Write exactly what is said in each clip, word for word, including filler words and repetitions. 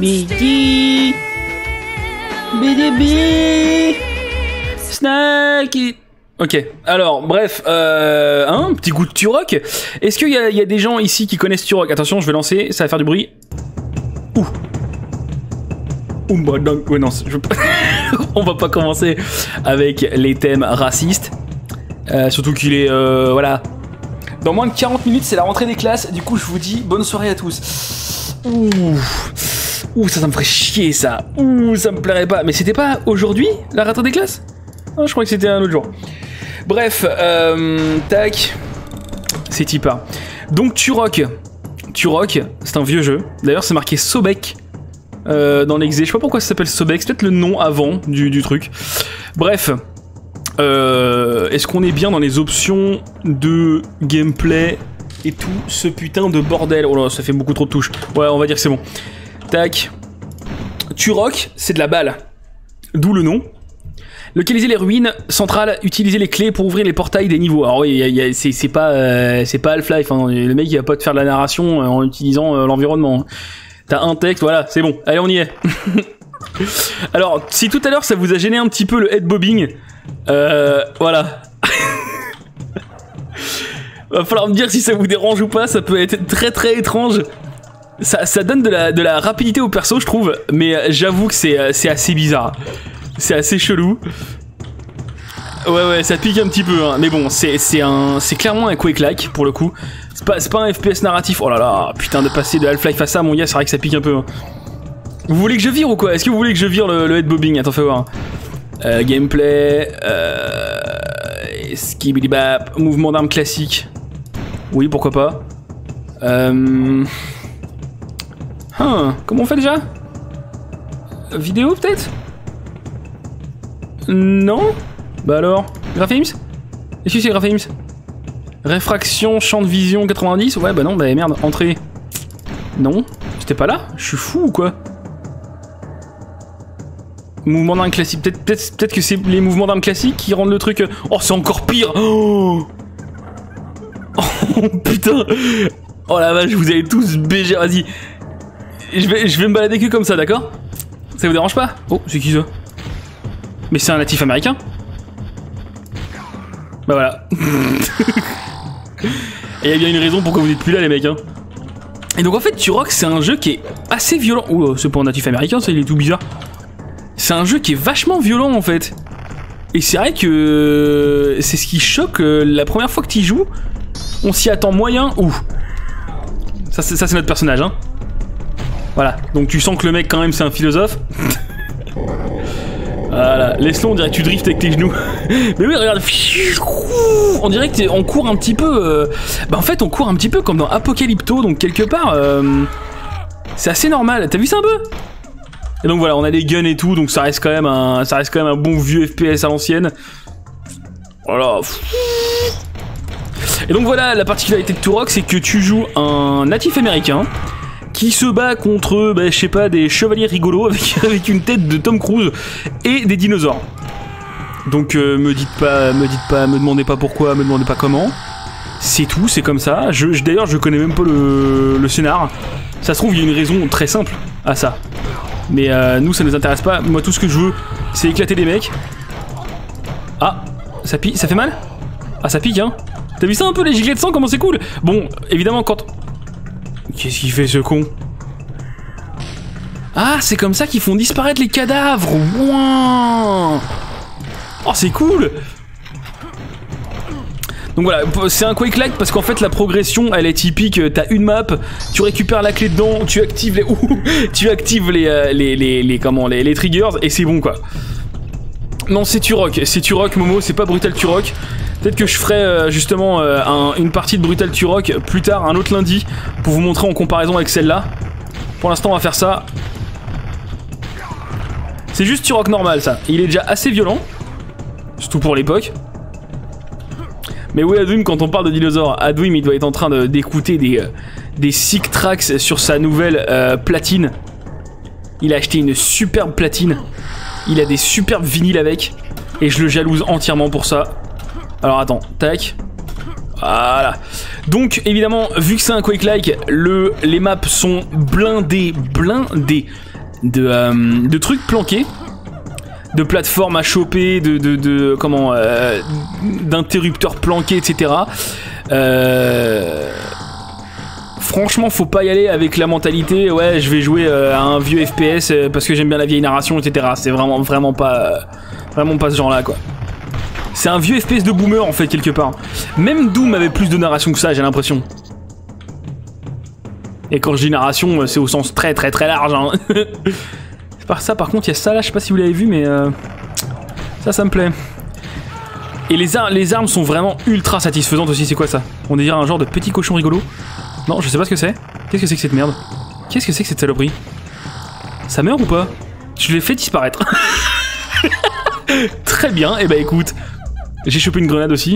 Bidi B D B Snack. Ok, alors bref, euh, un petit goût de Turok. Est-ce qu'il y, y a des gens ici qui connaissent Turok? Attention, je vais lancer, ça va faire du bruit. Ouh. Ouh, bah, donc, ouais, non, je... on va pas commencer avec les thèmes racistes. Euh, surtout qu'il est, euh, voilà. Dans moins de quarante minutes, c'est la rentrée des classes. Du coup, je vous dis bonne soirée à tous. Ouh. Ouh, ça, ça me ferait chier, ça. Ouh, ça me plairait pas. Mais c'était pas aujourd'hui, la rentrée des classes? Ah, je crois que c'était un autre jour. Bref, euh, tac. C'est Tipa. Donc, Turok. Turok, c'est un vieux jeu. D'ailleurs, c'est marqué Sobek euh, dans l'exé. Je sais pas pourquoi ça s'appelle Sobek. C'est peut-être le nom avant du, du truc. Bref. Euh, Est-ce qu'on est bien dans les options de gameplay et tout ce putain de bordel? Oh là, ça fait beaucoup trop de touches. Ouais, on va dire que c'est bon. Tac. Turok, c'est de la balle. D'où le nom. Localiser les ruines centrales, utiliser les clés pour ouvrir les portails des niveaux. Alors oui, c'est pas, euh, c'est pas Half-Life, hein. Le mec il va pas te faire de la narration en utilisant euh, l'environnement. T'as un texte, voilà, c'est bon. Allez, on y est. Alors, si tout à l'heure ça vous a gêné un petit peu le head bobbing, euh, voilà. Va falloir me dire si ça vous dérange ou pas, ça peut être très très étrange. Ça, ça donne de la, de la rapidité au perso, je trouve, mais j'avoue que c'est assez bizarre. C'est assez chelou. Ouais, ouais, ça pique un petit peu, hein. Mais bon, c'est un, c'est clairement un Quake-like, pour le coup. C'est pas, pas un F P S narratif. Oh là là, putain, de passer de Half-Life à ça, mon gars, c'est vrai que ça pique un peu, hein. Vous voulez que je vire ou quoi? Est-ce que vous voulez que je vire le, le head bobbing? Attends, fais voir. Euh, gameplay... Euh... Skibidibap... Mouvement d'arme classique. Oui, pourquoi pas. Euh... Hein, comment on fait déjà? Vidéo, peut-être? Non? Bah alors? Graphims? Est-ce que c'est Graphims? Réfraction, champ de vision quatre-vingt-dix? Ouais, bah non, bah merde, entrée. Non? J'étais pas là? Je suis fou ou quoi? Mouvement d'arme classique. Peut-être peut peut que c'est les mouvements d'arme classiques qui rendent le truc... Oh, c'est encore pire! Oh, oh putain! Oh la vache, vous allez tous B G. Vas-y. Je vais, je vais me balader que comme ça, d'accord? Ça vous dérange pas? Oh, c'est qui ça? Mais c'est un natif américain? Bah voilà. Et il y a bien une raison pourquoi vous n'êtes plus là, les mecs, hein. Et donc en fait, Turok, c'est un jeu qui est assez violent. Ouh, c'est pas un natif américain, ça, il est tout bizarre. C'est un jeu qui est vachement violent, en fait. Et c'est vrai que c'est ce qui choque. La première fois que tu y joues, on s'y attend moyen. Ouh. Ça, c'est notre personnage, hein. Voilà. Donc tu sens que le mec, quand même, c'est un philosophe. Voilà, laisse-le, on dirait que tu driftes avec tes genoux. Mais oui, regarde. On dirait qu'on court un petit peu... Euh... Bah en fait, on court un petit peu comme dans Apocalypto, donc quelque part... Euh... C'est assez normal. T'as vu ça un peu? Et donc voilà, on a des guns et tout, donc ça reste quand même un, ça reste quand même un bon vieux F P S à l'ancienne. Voilà. Et donc voilà, la particularité de Turok, c'est que tu joues un natif américain qui se bat contre, bah, je sais pas, des chevaliers rigolos avec, avec une tête de Tom Cruise et des dinosaures. Donc euh, me dites pas, me dites pas, me demandez pas pourquoi, me demandez pas comment. C'est tout, c'est comme ça. Je, je, D'ailleurs, je connais même pas le, le scénar. Ça se trouve, il y a une raison très simple à ça. Mais euh, nous, ça nous intéresse pas. Moi, tout ce que je veux, c'est éclater des mecs. Ah, ça pique, ça fait mal? Ah, ça pique, hein. T'as vu ça un peu, les gilets de sang, comment c'est cool? Bon, évidemment, quand... Qu'est-ce qu'il fait, ce con? Ah, c'est comme ça qu'ils font disparaître les cadavres. Wow. Oh, c'est cool. Donc voilà, c'est un Quake-like parce qu'en fait la progression elle est typique. T'as une map, tu récupères la clé dedans, tu actives les, ouh, tu actives les, euh, les, les, les, comment, les, les triggers et c'est bon quoi. Non, c'est Turok, c'est Turok Momo, c'est pas Brutal Turok. Peut-être que je ferai euh, justement euh, un, une partie de Brutal Turok plus tard, un autre lundi, pour vous montrer en comparaison avec celle-là. Pour l'instant on va faire ça. C'est juste Turok normal ça, il est déjà assez violent, surtout pour l'époque. Mais oui, Adwim, quand on parle de dinosaures, Adwim il doit être en train d'écouter des, euh, des sick tracks sur sa nouvelle euh, platine. Il a acheté une superbe platine. Il a des superbes vinyles avec. Et je le jalouse entièrement pour ça. Alors attends, tac. Voilà. Donc évidemment, vu que c'est un Quake-like, le, les maps sont blindées, blindées de, euh, de trucs planqués, de plateformes à choper, de, de, de comment, euh, d'interrupteurs planqués, et cetera. Euh... Franchement, faut pas y aller avec la mentalité ouais, je vais jouer euh, à un vieux F P S euh, parce que j'aime bien la vieille narration, et cetera. C'est vraiment, vraiment pas, euh, vraiment pas ce genre-là, quoi. C'est un vieux F P S de boomer en fait quelque part. Même Doom avait plus de narration que ça, j'ai l'impression. Et quand je dis narration, c'est au sens très, très, très large. Hein. C'est par ça, par contre, il y a ça là, je sais pas si vous l'avez vu, mais euh, ça, ça me plaît. Et les, ar les armes sont vraiment ultra satisfaisantes aussi. C'est quoi ça? On dirait un genre de petit cochon rigolo. Non, je sais pas ce que c'est. Qu'est-ce que c'est que cette merde? Qu'est-ce que c'est que cette saloperie? Ça meurt ou pas? Je l'ai fait disparaître. Très bien, et eh bah écoute, j'ai chopé une grenade aussi.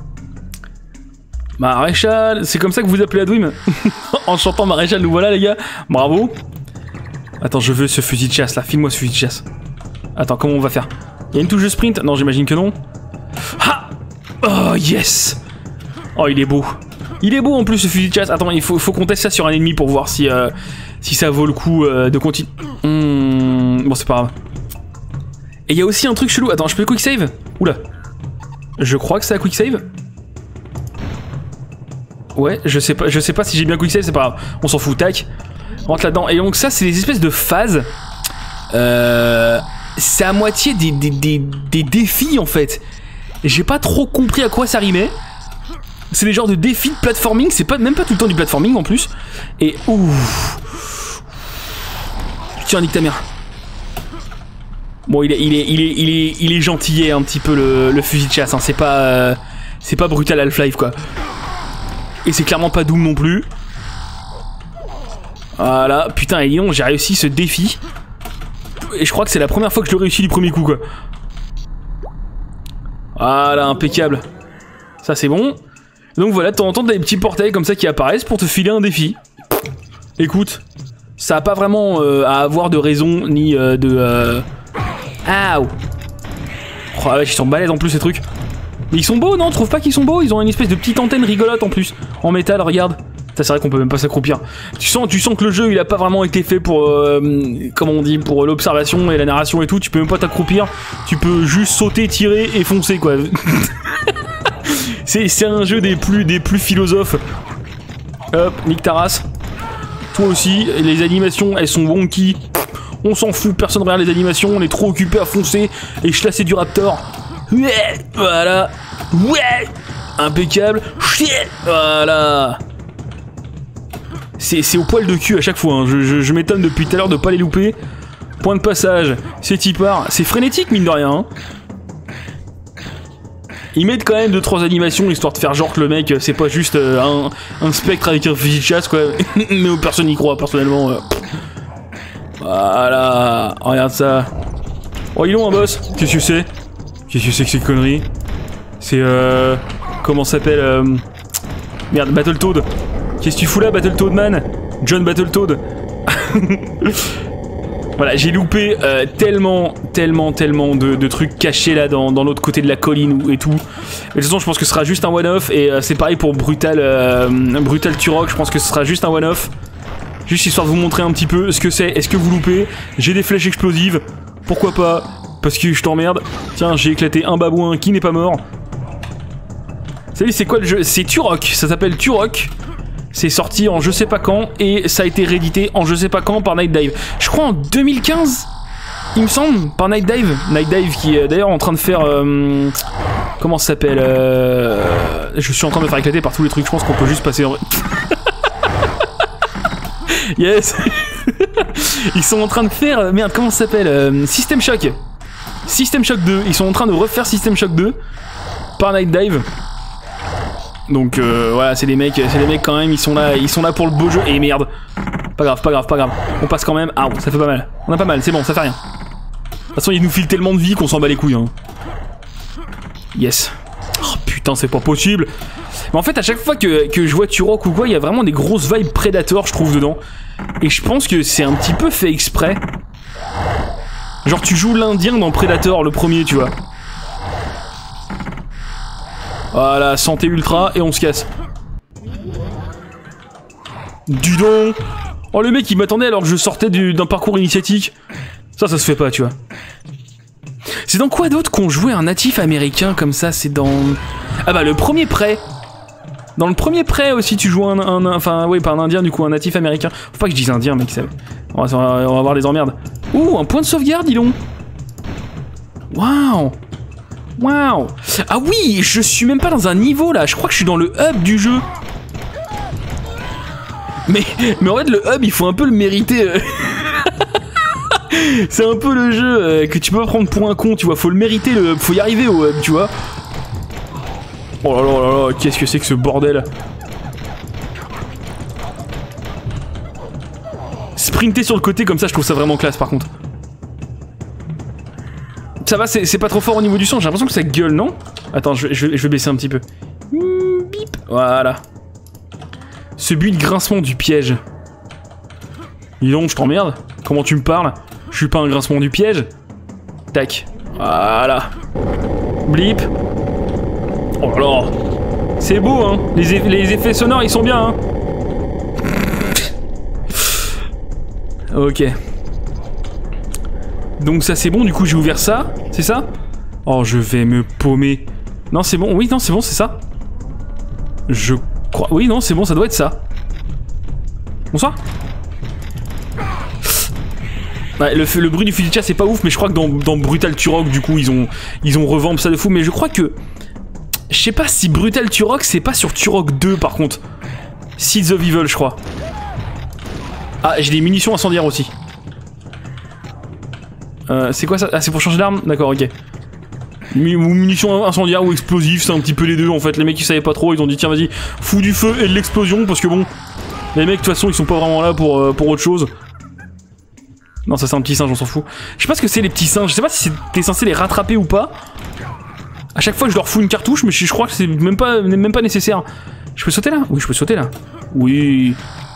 Maréchal, c'est comme ça que vous appelez Adwim? En chantant Maréchal, nous voilà les gars. Bravo. Attends, je veux ce fusil de chasse là, file-moi ce fusil de chasse. Attends, comment on va faire? Il y a une touche de sprint? Non, j'imagine que non. Ha! Oh yes! Oh, il est beau. Il est beau en plus ce fusil de chasse. Attends, il faut, faut qu'on teste ça sur un ennemi pour voir si, euh, si ça vaut le coup euh, de continuer. Mmh, bon, c'est pas grave. Et il y a aussi un truc chelou. Attends, je peux quick save? Oula. Je crois que c'est à quick save. Ouais, je sais pas, je sais pas si j'ai bien quick save, c'est pas grave. On s'en fout, tac. On rentre là-dedans. Et donc ça, c'est des espèces de phases. Euh, c'est à moitié des, des, des, des défis en fait. Et j'ai pas trop compris à quoi ça rimait. C'est des genres de défis de platforming, c'est pas, même pas tout le temps du platforming en plus. Et ouf. Tiens, nique ta mère. Bon, il est, il est, il est, il est, il est gentillet un petit peu le, le fusil de chasse. Hein. C'est pas, euh, c'est pas brutal Half-Life quoi. Et c'est clairement pas Doom non plus. Voilà, putain, et non, j'ai réussi ce défi. Et je crois que c'est la première fois que je le réussis du premier coup quoi. Voilà, impeccable. Ça c'est bon. Donc voilà, de temps en temps, t'as des petits portails comme ça qui apparaissent pour te filer un défi. Écoute, ça a pas vraiment euh, à avoir de raison ni euh, de... Euh... Ah, oh, ouais, ils sont balèzes en plus ces trucs. Mais ils sont beaux, non? Tu trouves pas qu'ils sont beaux? Ils ont une espèce de petite antenne rigolote en plus. En métal, regarde. Ça, c'est vrai qu'on peut même pas s'accroupir. Tu sens, tu sens que le jeu, il a pas vraiment été fait pour... Euh, comment on dit? Pour l'observation et la narration et tout. Tu peux même pas t'accroupir. Tu peux juste sauter, tirer et foncer, quoi. C'est un jeu des plus, des plus philosophes. Hop, nique ta race. Toi aussi, les animations, elles sont wonky. On s'en fout, personne regarde les animations. On est trop occupé à foncer et chlasser du raptor. Ouais, voilà. Ouais, impeccable. Voilà. C'est au poil de cul à chaque fois. Hein. Je, je, je m'étonne depuis tout à l'heure de pas les louper. Point de passage, c'est Tipar. C'est frénétique, mine de rien. Hein. Ils mettent quand même deux trois animations histoire de faire genre que le mec c'est pas juste euh, un, un spectre avec un fusil de chasse quoi. Mais personne n'y croit personnellement. Euh. Voilà, regarde ça. Oh ils ont un boss. Qu'est-ce que c'est? Qu'est-ce que c'est que ces conneries? C'est euh... comment ça s'appelle euh... Merde, Battletoad. Qu'est-ce que tu fous là Battletoad man? John Battletoad. Voilà, j'ai loupé euh, tellement, tellement, tellement de, de trucs cachés là dans, dans l'autre côté de la colline et tout. Mais de toute façon, je pense que ce sera juste un one-off. Et euh, c'est pareil pour Brutal, euh, Brutal Turok. Je pense que ce sera juste un one-off. Juste histoire de vous montrer un petit peu ce que c'est. Est-ce que vous loupez? J'ai des flèches explosives. Pourquoi pas? Parce que je t'emmerde. Tiens, j'ai éclaté un babouin qui n'est pas mort. Salut, c'est quoi le jeu? C'est Turok. Ça s'appelle Turok. C'est sorti en je sais pas quand et ça a été réédité en je sais pas quand par Night Dive. Je crois en deux mille quinze, il me semble, par Night Dive. Night Dive qui est d'ailleurs en train de faire... Euh, comment ça s'appelle euh, je suis en train de me faire éclater par tous les trucs. Je pense qu'on peut juste passer en... Yes. Ils sont en train de faire... Merde, comment ça s'appelle euh, System Shock. System Shock deux. Ils sont en train de refaire System Shock deux par Night Dive. Donc euh, voilà, c'est des mecs, c'est des mecs quand même, ils sont là, ils sont là pour le beau jeu. Et merde, pas grave, pas grave, pas grave. On passe quand même. Ah, ça fait pas mal. On a pas mal, c'est bon, ça fait rien. De toute façon, ils nous filent tellement de vie qu'on s'en bat les couilles. Hein. Yes. Oh putain, c'est pas possible. Mais en fait, à chaque fois que, que je vois Turok ou quoi, il y a vraiment des grosses vibes Predator, je trouve, dedans. Et je pense que c'est un petit peu fait exprès. Genre, tu joues l'Indien dans Predator, le premier, tu vois. Voilà, santé ultra et on se casse. Dis donc. Oh le mec il m'attendait alors que je sortais d'un parcours initiatique. Ça ça se fait pas tu vois. C'est dans quoi d'autre qu'on jouait un natif américain comme ça? C'est dans... Ah bah le premier prêt. Dans le premier prêt aussi tu joues un... un enfin oui pas un indien du coup, un natif américain. Faut pas que je dise indien mec, ça... on, va, on va avoir des emmerdes. Ouh un point de sauvegarde dis donc. Waouh. Waouh. Ah oui je suis même pas dans un niveau là, je crois que je suis dans le hub du jeu. Mais, mais en fait le hub il faut un peu le mériter. Euh... C'est un peu le jeu euh, que tu peux pas prendre pour un con, tu vois, faut le mériter, le... faut y arriver au hub, tu vois. Oh là là là là, qu'est-ce que c'est que ce bordel? Sprinter sur le côté comme ça, je trouve ça vraiment classe par contre. Ça va, c'est pas trop fort au niveau du son, j'ai l'impression que ça gueule, non? Attends, je, je, je vais baisser un petit peu. Bip. Voilà. Ce but de grincement du piège. Dis donc, je t'emmerde. Comment tu me parles? Je suis pas un grincement du piège. Tac. Voilà. Blip. Oh là là. C'est beau, hein. Les, eff les effets sonores, ils sont bien, hein. Ok. Donc ça, c'est bon. Du coup, j'ai ouvert ça. C'est ça? Oh, je vais me paumer. Non, c'est bon. Oui, non, c'est bon, c'est ça. Je crois... Oui, non, c'est bon, ça doit être ça. Bonsoir. Ouais, le, le bruit du fusil de chasse c'est pas ouf, mais je crois que dans, dans Brutal Turok du coup ils ont ils ont revampé ça de fou, mais je crois que je sais pas si Brutal Turok c'est pas sur Turok deux par contre. Seeds of Evil je crois. Ah j'ai des munitions incendiaires aussi. Euh, c'est quoi ça? Ah c'est pour changer d'arme? D'accord ok. Munitions incendiaires ou explosives, c'est un petit peu les deux en fait. Les mecs ils savaient pas trop, ils ont dit tiens vas-y fous du feu et de l'explosion parce que bon les mecs de toute façon ils sont pas vraiment là pour, euh, pour autre chose. Non, ça c'est un petit singe, on s'en fout. Je sais pas ce que c'est les petits singes, je sais pas si t'es censé les rattraper ou pas. À chaque fois que je leur fous une cartouche, mais je, je crois que c'est même pas, même pas nécessaire. Je peux sauter là? Oui, je peux sauter là. Oui.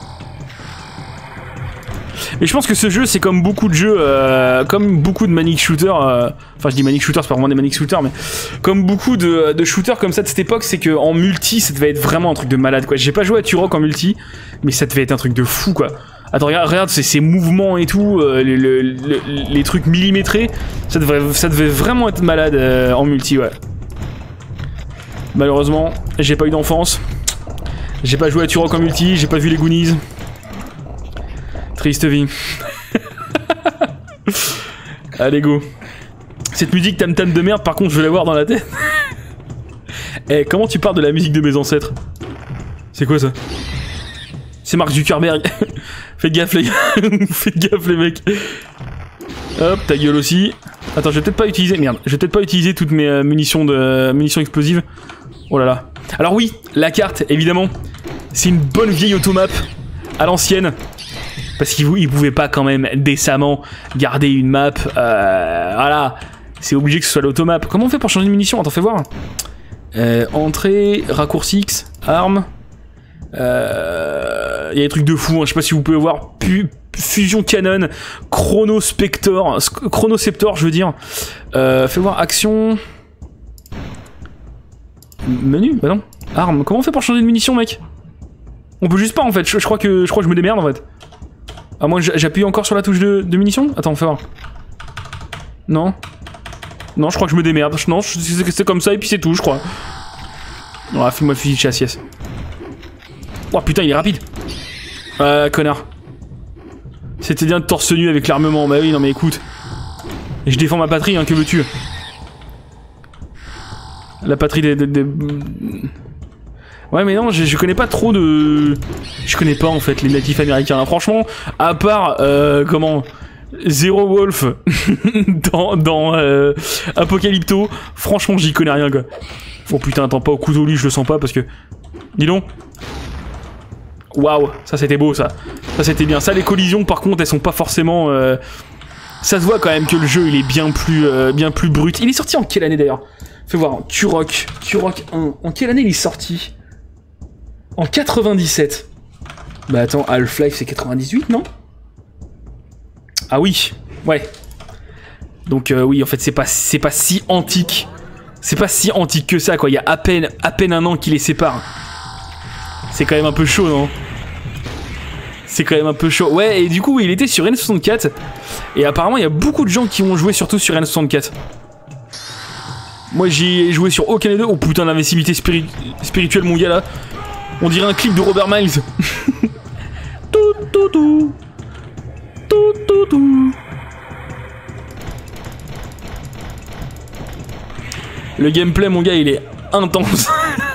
Mais je pense que ce jeu, c'est comme beaucoup de jeux, euh, comme beaucoup de manic shooters. Euh, enfin, je dis manic shooters, c'est pas vraiment des manic shooters, mais comme beaucoup de, de shooters comme ça de cette époque, c'est que en multi, ça devait être vraiment un truc de malade, quoi. J'ai pas joué à Turok en multi, mais ça devait être un truc de fou, quoi. Attends, regarde, regarde ces, ces mouvements et tout, euh, les, les, les, les trucs millimétrés, ça devait, ça devait vraiment être malade euh, en multi, ouais. Malheureusement, j'ai pas eu d'enfance. J'ai pas joué à Turok en multi, j'ai pas vu les Goonies. Triste vie. Allez, go. Cette musique tam-tam de merde, par contre, je vais la voir dans la tête. Eh, hey, comment tu parles de la musique de mes ancêtres? C'est quoi ça? C'est Mark Zuckerberg. Faites gaffe les gars. Faites gaffe les mecs. Hop, ta gueule aussi. Attends, je vais peut-être pas utiliser... Merde, je vais peut-être pas utiliser toutes mes euh, munitions de euh, munitions explosives. Oh là là. Alors oui, la carte, évidemment. C'est une bonne vieille automap. À l'ancienne. Parce qu'ils ne pouvaient pas quand même décemment garder une map. Euh, voilà. C'est obligé que ce soit l'automap. Comment on fait pour changer de munitions? Attends, fais voir. Euh, entrée, raccourci X, arme. Il euh, y a des trucs de fou, hein. Je sais pas si vous pouvez voir. Pu Fusion Cannon, Chrono Spector, Chronoceptor, je veux dire. Euh, fais voir action. Menu, bah non. Arme. Comment on fait pour changer de munitions, mec? On peut juste pas en fait. Je, je crois que je crois que je me démerde en fait. Ah moi j'appuie encore sur la touche de, de munitions. Attends, on fait voir. Non. Non, je crois que je me démerde. Non, c'est comme ça et puis c'est tout, je crois. Ah, fais-moi le fusil de chasse, yes. Oh putain, il est rapide. Ah, connard. C'était bien de torse nu avec l'armement. Bah oui, non mais écoute. Et je défends ma patrie, hein, que veux-tu? La patrie des... des, des... Ouais mais non, je, je connais pas trop de... Je connais pas en fait les natifs américains. Hein. Franchement, à part... Euh, comment... Zero Wolf dans, dans euh, Apocalypto, franchement j'y connais rien quoi. Oh putain, attends, pas au couteau lui, je le sens pas parce que... Dis donc. Waouh, ça c'était beau ça. Ça c'était bien. Ça les collisions par contre elles sont pas forcément... Euh... Ça se voit quand même que le jeu il est bien plus, euh, bien plus brut. Il est sorti en quelle année d'ailleurs? Fais voir, Turok, Turok un. En quelle année il est sorti? En quatre-vingt-dix-sept. Bah attends, Half-Life c'est quatre-vingt-dix-huit non? Ah oui, ouais. Donc euh, oui, en fait c'est pas, c'est pas si antique. C'est pas si antique que ça quoi, il y a à peine, à peine un an qui les sépare. C'est quand même un peu chaud non? C'est quand même un peu chaud. Ouais, et du coup, il était sur N soixante-quatre. Et apparemment, il y a beaucoup de gens qui ont joué surtout sur N soixante-quatre. Moi, j'y ai joué sur aucun des deux. Oh putain, l'invincibilité spiri spirituelle, mon gars, là. On dirait un clip de Robert Miles. Tout, tout, tout. Tout, tout, tout. Le gameplay, mon gars, il est intense.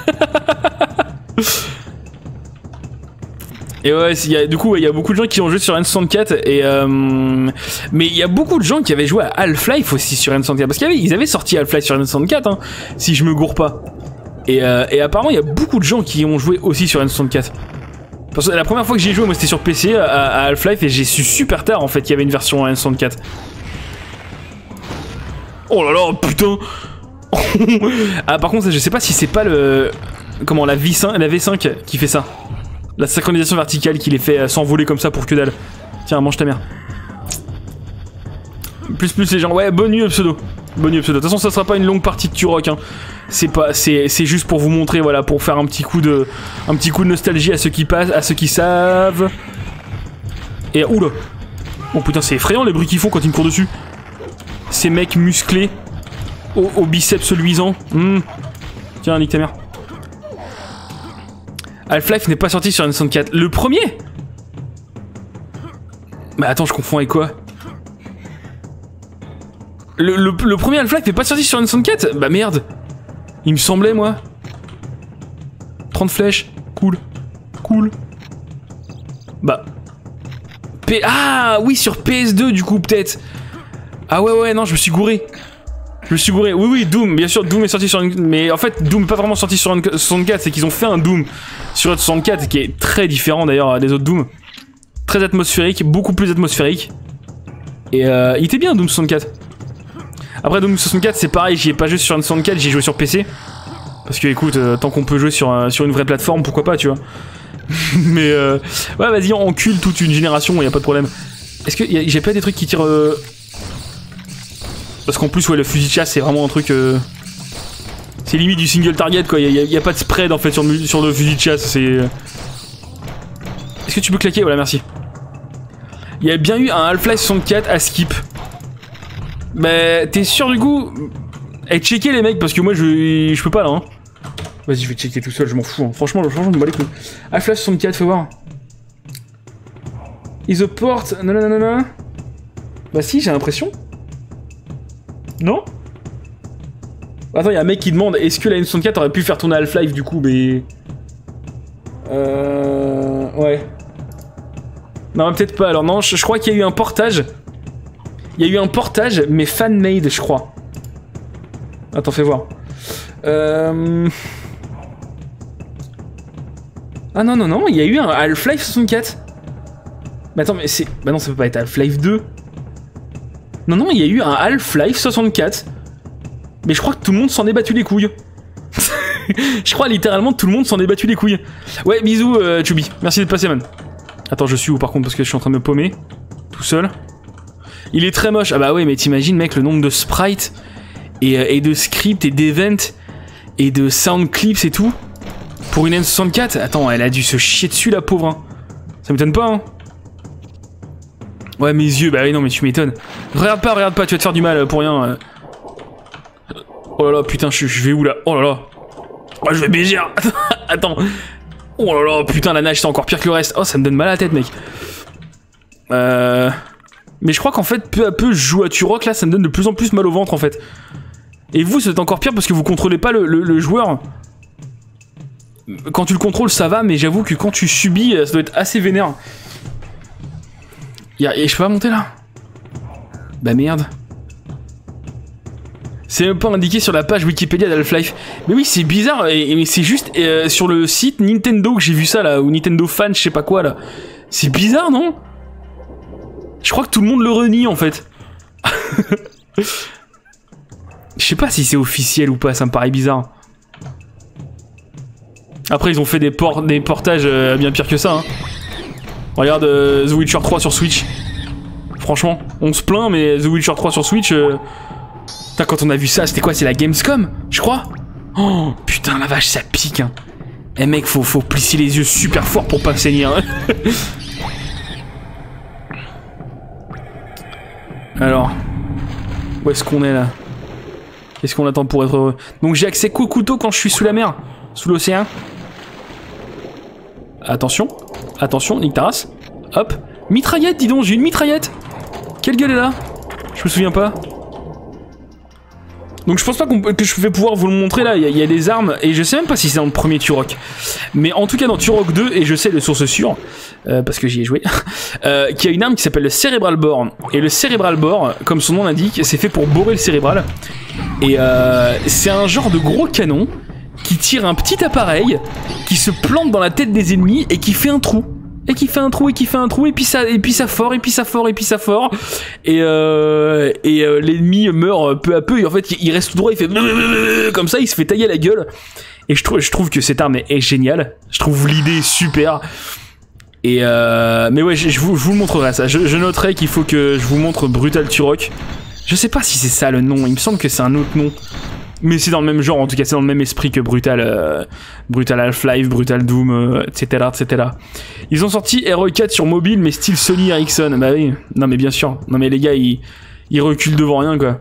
Et ouais, y a, du coup, il y a beaucoup de gens qui ont joué sur N soixante-quatre. Et euh, mais il y a beaucoup de gens qui avaient joué à Half-Life aussi sur N soixante-quatre. Parce qu'ils avaient, ils avaient sorti Half-Life sur N soixante-quatre, hein, si je me gourre pas. Et, euh, et apparemment, il y a beaucoup de gens qui ont joué aussi sur N soixante-quatre. Parce que la première fois que j'ai joué, moi, c'était sur P C à, à Half-Life. Et j'ai su super tard, en fait, qu'il y avait une version N soixante-quatre. Oh là là, putain. Ah, par contre, je sais pas si c'est pas le... Comment, la V cinq, la V cinq qui fait ça. La synchronisation verticale qui les fait s'envoler comme ça pour que dalle. Tiens, mange ta mère. Plus plus les gens. Ouais, bonne nuit pseudo. Bonne nuit pseudo. De toute façon, ça sera pas une longue partie de Turok, hein. C'est pas, c'est, c'est juste pour vous montrer, voilà, pour faire un petit coup de, un petit coup de nostalgie à ceux qui passent, à ceux qui savent. Et oula. Oh putain, c'est effrayant les bruits qu'ils font quand ils me courent dessus. Ces mecs musclés, au, au biceps luisant. Mmh. Tiens, nique ta mère. Half-Life n'est pas sorti sur N soixante-quatre. Le premier? Mais attends, je confonds avec quoi? Le, le, le premier Half-Life n'est pas sorti sur N soixante-quatre? Bah merde. Il me semblait, moi. trente flèches. Cool. Cool. Bah. P... Ah oui, sur P S deux, du coup, peut-être. Ah ouais, ouais, non, je me suis gouré. Je me suis gouré. Oui, oui, Doom. Bien sûr, Doom est sorti sur une... Mais en fait, Doom n'est pas vraiment sorti sur N soixante-quatre. C'est qu'ils ont fait un Doom sur N soixante-quatre qui est très différent d'ailleurs des autres Doom. Très atmosphérique, beaucoup plus atmosphérique. Et euh, il était bien, Doom soixante-quatre. Après, Doom soixante-quatre, c'est pareil. J'y ai pas joué sur N soixante-quatre, j'y ai joué sur P C. Parce que, écoute, euh, tant qu'on peut jouer sur, euh, sur une vraie plateforme, pourquoi pas, tu vois. Mais, euh, ouais, vas-y, on encule toute une génération, y a pas de problème. Est-ce que j'ai pas des trucs qui tirent... Euh... Parce qu'en plus, ouais, le fusil de chasse, c'est vraiment un truc... Euh... C'est limite du single target, quoi. Il n'y a, a pas de spread, en fait, sur le, sur le fusil de chasse. C'est... Est-ce que tu peux claquer? Voilà, merci. Il y a bien eu un Half-Life soixante-quatre à skip. Bah, t'es sûr, du coup? Et checker, les mecs, parce que moi, je, je peux pas, là. Hein. Vas-y, je vais checker tout seul, je m'en fous. Hein. Franchement, franchement, je me bats les couilles. Half-Life soixante-quatre, fais voir. Is a port... Non, non, non, non. Bah si, j'ai l'impression. Non? Attends, il y a un mec qui demande est-ce que la N soixante-quatre aurait pu faire tourner Half-Life du coup, mais... Euh... Ouais. Non, peut-être pas. Alors non, je, je crois qu'il y a eu un portage. Il y a eu un portage, mais fan-made, je crois. Attends, fais voir. Euh... Ah non, non, non, il y a eu un Half-Life soixante-quatre. Mais attends, mais c'est... Bah non, ça peut pas être Half-Life deux. Non, non, il y a eu un Half-Life soixante-quatre. Mais je crois que tout le monde s'en est battu les couilles. Je crois littéralement tout le monde s'en est battu les couilles. Ouais, bisous, euh, Chubby. Merci d'être passé, man. Attends, je suis où par contre parce que je suis en train de me paumer. Tout seul. Il est très moche. Ah bah ouais, mais t'imagines, mec, le nombre de sprites et, euh, et de scripts et d'events et de sound clips et tout. Pour une N soixante-quatre. Attends, elle a dû se chier dessus, la pauvre. Hein. Ça m'étonne pas, hein. Ouais, mes yeux, bah oui, non, mais tu m'étonnes. Regarde pas, regarde pas, tu vas te faire du mal pour rien. Oh là là, putain, je, je vais où là? Oh là là. Oh, je vais baiser. Attends. Oh là là, putain, la nage, c'est encore pire que le reste. Oh, ça me donne mal à la tête, mec. Euh... Mais je crois qu'en fait, peu à peu, je joue à Turok, là, ça me donne de plus en plus mal au ventre, en fait. Et vous, c'est encore pire parce que vous contrôlez pas le, le, le joueur. Quand tu le contrôles, ça va, mais j'avoue que quand tu subis, ça doit être assez vénère. Y'a, et je peux pas monter là? Bah merde. C'est même pas indiqué sur la page Wikipédia d'Half-Life. Mais oui, c'est bizarre, et, et c'est juste euh, sur le site Nintendo que j'ai vu ça là, ou Nintendo Fan, je sais pas quoi là. C'est bizarre, non? Je crois que tout le monde le renie en fait. Je sais pas si c'est officiel ou pas, ça me paraît bizarre. Après, ils ont fait des, por des portages euh, bien pire que ça. Hein. Regarde euh, The Witcher trois sur Switch. Franchement, on se plaint, mais The Witcher trois sur Switch... Euh... Putain, quand on a vu ça, c'était quoi? C'est la Gamescom, je crois. Oh, putain, la vache, ça pique. Hein. Eh mec, faut, faut plisser les yeux super fort pour pas saigner. Hein. Alors, où est-ce qu'on est là? Qu'est-ce qu'on attend pour être heureux? Donc j'ai accès qu'au couteau quand je suis sous la mer, sous l'océan. Attention, attention, nique ta race. Hop, mitraillette, dis donc, j'ai une mitraillette. Quelle gueule est là? Je me souviens pas. Donc je pense pas qu'on, que je vais pouvoir vous le montrer là, il y, y a des armes, et je sais même pas si c'est dans le premier Turok. Mais en tout cas dans Turok deux, et je sais de source sûre, euh, parce que j'y ai joué, euh, qu'il y a une arme qui s'appelle le Cerebral Bore. Et le Cerebral Bore, comme son nom l'indique, c'est fait pour borer le cérébral. Et euh, c'est un genre de gros canon qui tire un petit appareil, qui se plante dans la tête des ennemis et qui fait un trou. Et qui fait un trou, et qui fait un trou, et puis ça, et puis ça fort, et puis ça fort, et puis ça fort. Et, euh, et euh, l'ennemi meurt peu à peu, et en fait, il reste tout droit, il fait comme ça, il se fait tailler la gueule. Et je trouve, je trouve que cette arme est, est géniale. Je trouve l'idée super. Et euh, mais ouais, je, je, vous, je vous montrerai ça. Je, je noterai qu'il faut que je vous montre Brutal Turok. Je sais pas si c'est ça le nom, il me semble que c'est un autre nom. Mais c'est dans le même genre, en tout cas c'est dans le même esprit que Brutal, euh, Brutal Half-Life, Brutal Doom, euh, et cetera, et cetera. Ils ont sorti R E quatre sur mobile, mais style Sony Ericsson. Bah oui, non mais bien sûr. Non mais les gars, ils, ils reculent devant rien, quoi.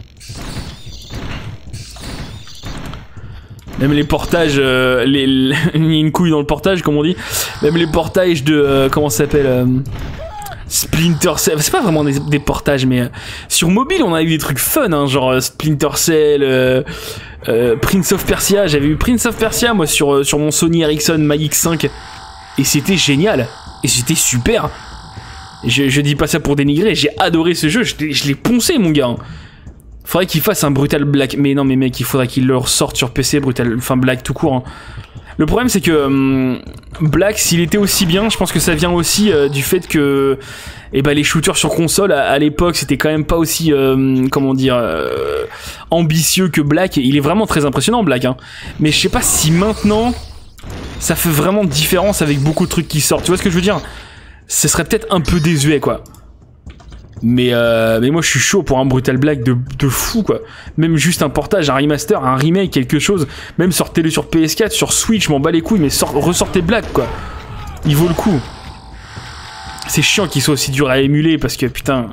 Même les portages, euh, les, les, il y a une couille dans le portage, comme on dit. Même les portages de, euh, comment ça s'appelle euh, Splinter Cell, c'est pas vraiment des, des portages, mais euh, sur mobile on a eu des trucs fun, hein, genre euh, Splinter Cell, euh, euh, Prince of Persia. J'avais eu Prince of Persia moi sur, euh, sur mon Sony Ericsson Ma X cinq, et c'était génial, et c'était super. Je, je dis pas ça pour dénigrer, j'ai adoré ce jeu, je, je l'ai poncé mon gars. Faudrait qu'il fasse un Brutal Black, mais non mais mec, il faudrait qu'il le ressorte sur P C, Brutal, enfin Black tout court, hein. Le problème c'est que euh, Black, s'il était aussi bien, je pense que ça vient aussi euh, du fait que eh ben, les shooters sur console à, à l'époque c'était quand même pas aussi euh, comment dire euh, ambitieux que Black. Il est vraiment très impressionnant Black, hein. Mais je sais pas si maintenant ça fait vraiment différence avec beaucoup de trucs qui sortent. Tu vois ce que je veux dire? Ce serait peut-être un peu désuet quoi. Mais, euh, mais moi je suis chaud pour un Brutal Black de, de fou quoi. Même juste un portage, un remaster, un remake, quelque chose. Même sortez-le sur P S quatre, sur Switch, je m'en bats les couilles, mais sort, ressortez Black quoi. Il vaut le coup. C'est chiant qu'il soit aussi dur à émuler parce que putain.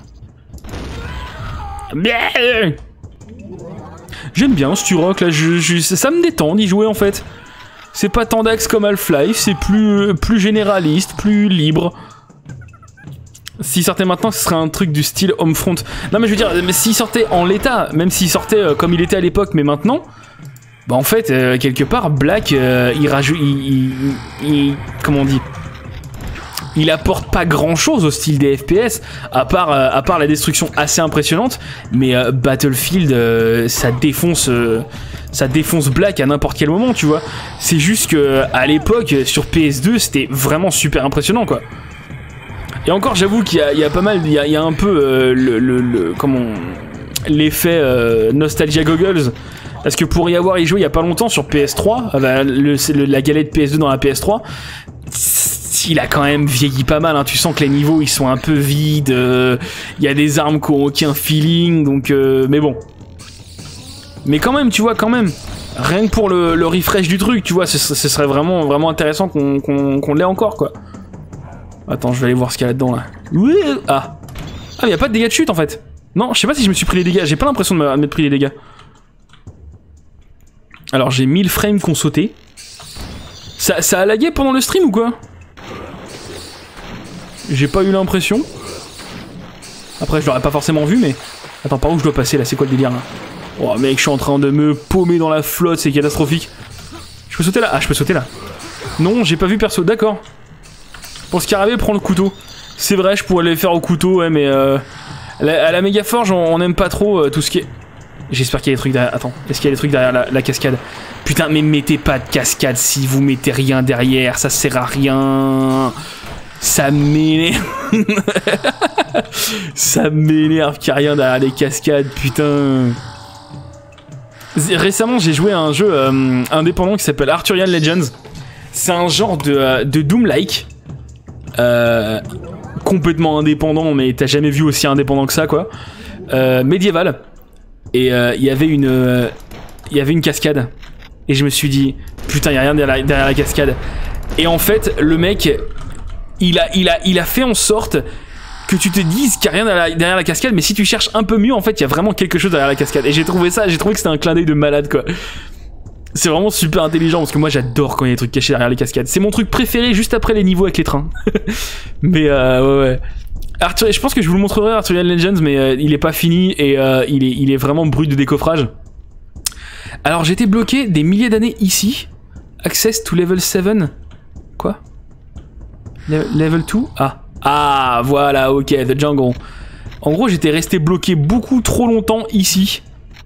J'aime bien ce Turok là, je, je, ça me détend d'y jouer en fait. C'est pas tant d'axe comme Half-Life, c'est plus, plus généraliste, plus libre. S'il sortait maintenant, ce serait un truc du style Homefront. Non mais je veux dire, mais s'il sortait en l'état, même s'il sortait euh, comme il était à l'époque, mais maintenant, bah en fait, euh, quelque part, Black, euh, il rajoute, il, il, il, comment on dit, il apporte pas grand chose au style des F P S, à part, euh, à part la destruction assez impressionnante, mais euh, Battlefield, euh, ça défonce, euh, ça défonce Black à n'importe quel moment, tu vois. C'est juste que à l'époque, sur P S deux, c'était vraiment super impressionnant, quoi. Et encore, j'avoue qu'il y, y a pas mal, il y, y a un peu euh, le, le, le, comment, l'effet euh, Nostalgia Goggles. Parce que pour y avoir y joué il y a pas longtemps sur P S trois, euh, le, le, la galette P S deux dans la P S trois, il a quand même vieilli pas mal, hein. Tu sens que les niveaux ils sont un peu vides, il euh, y a des armes qui ont aucun feeling, donc euh, mais bon. Mais quand même, tu vois, quand même, rien que pour le, le refresh du truc, tu vois, ce, ce serait vraiment, vraiment intéressant qu'on qu'on, qu'on l'ait encore, quoi. Attends, je vais aller voir ce qu'il y a là-dedans, là. Oui. Ah. Ah, mais y a pas de dégâts de chute, en fait. Non, je sais pas si je me suis pris les dégâts. J'ai pas l'impression de m'être pris les dégâts. Alors, j'ai mille frames qu'on sauté. Ça, ça a lagué pendant le stream ou quoi? J'ai pas eu l'impression. Après, je l'aurais pas forcément vu, mais... Attends, par où je dois passer, là? C'est quoi le délire, là? Oh, mec, je suis en train de me paumer dans la flotte, c'est catastrophique. Je peux sauter là? Ah, je peux sauter là. Non, j'ai pas vu perso. D'accord. Pour Scarabée, prends le couteau. C'est vrai, je pourrais les faire au couteau, ouais, mais euh, la, à la méga forge, on n'aime pas trop euh, tout ce qui est... J'espère qu'il y a des trucs derrière... Attends, est-ce qu'il y a des trucs derrière la, la cascade? Putain, mais mettez pas de cascade si vous mettez rien derrière, ça sert à rien. Ça m'énerve. Ça m'énerve qu'il n'y a rien derrière les cascades, putain. Récemment, j'ai joué à un jeu euh, indépendant qui s'appelle Arthurian Legends. C'est un genre de, euh, de Doom-like. Euh, complètement indépendant, mais t'as jamais vu aussi indépendant que ça, quoi. Euh, médiéval. Et il euh, y avait une, il euh, y avait une cascade. Et je me suis dit, putain, y a rien derrière la, derrière la cascade. Et en fait, le mec, il a, il a, il a fait en sorte que tu te dises qu'il n'y a rien derrière la, derrière la cascade, mais si tu cherches un peu mieux, en fait, il y a vraiment quelque chose derrière la cascade. Et j'ai trouvé ça, j'ai trouvé que c'était un clin d'œil de malade, quoi. C'est vraiment super intelligent, parce que moi, j'adore quand il y a des trucs cachés derrière les cascades. C'est mon truc préféré juste après les niveaux avec les trains. Mais, euh, ouais, ouais. Arthur, je pense que je vous le montrerai, Arthurian Legends, mais euh, il est pas fini et euh, il, est, il est vraiment brut de décoffrage. Alors, j'étais bloqué des milliers d'années ici. Access to level sept. Quoi? Le level deux? Ah. Ah, voilà, ok, The Jungle. En gros, j'étais resté bloqué beaucoup trop longtemps ici.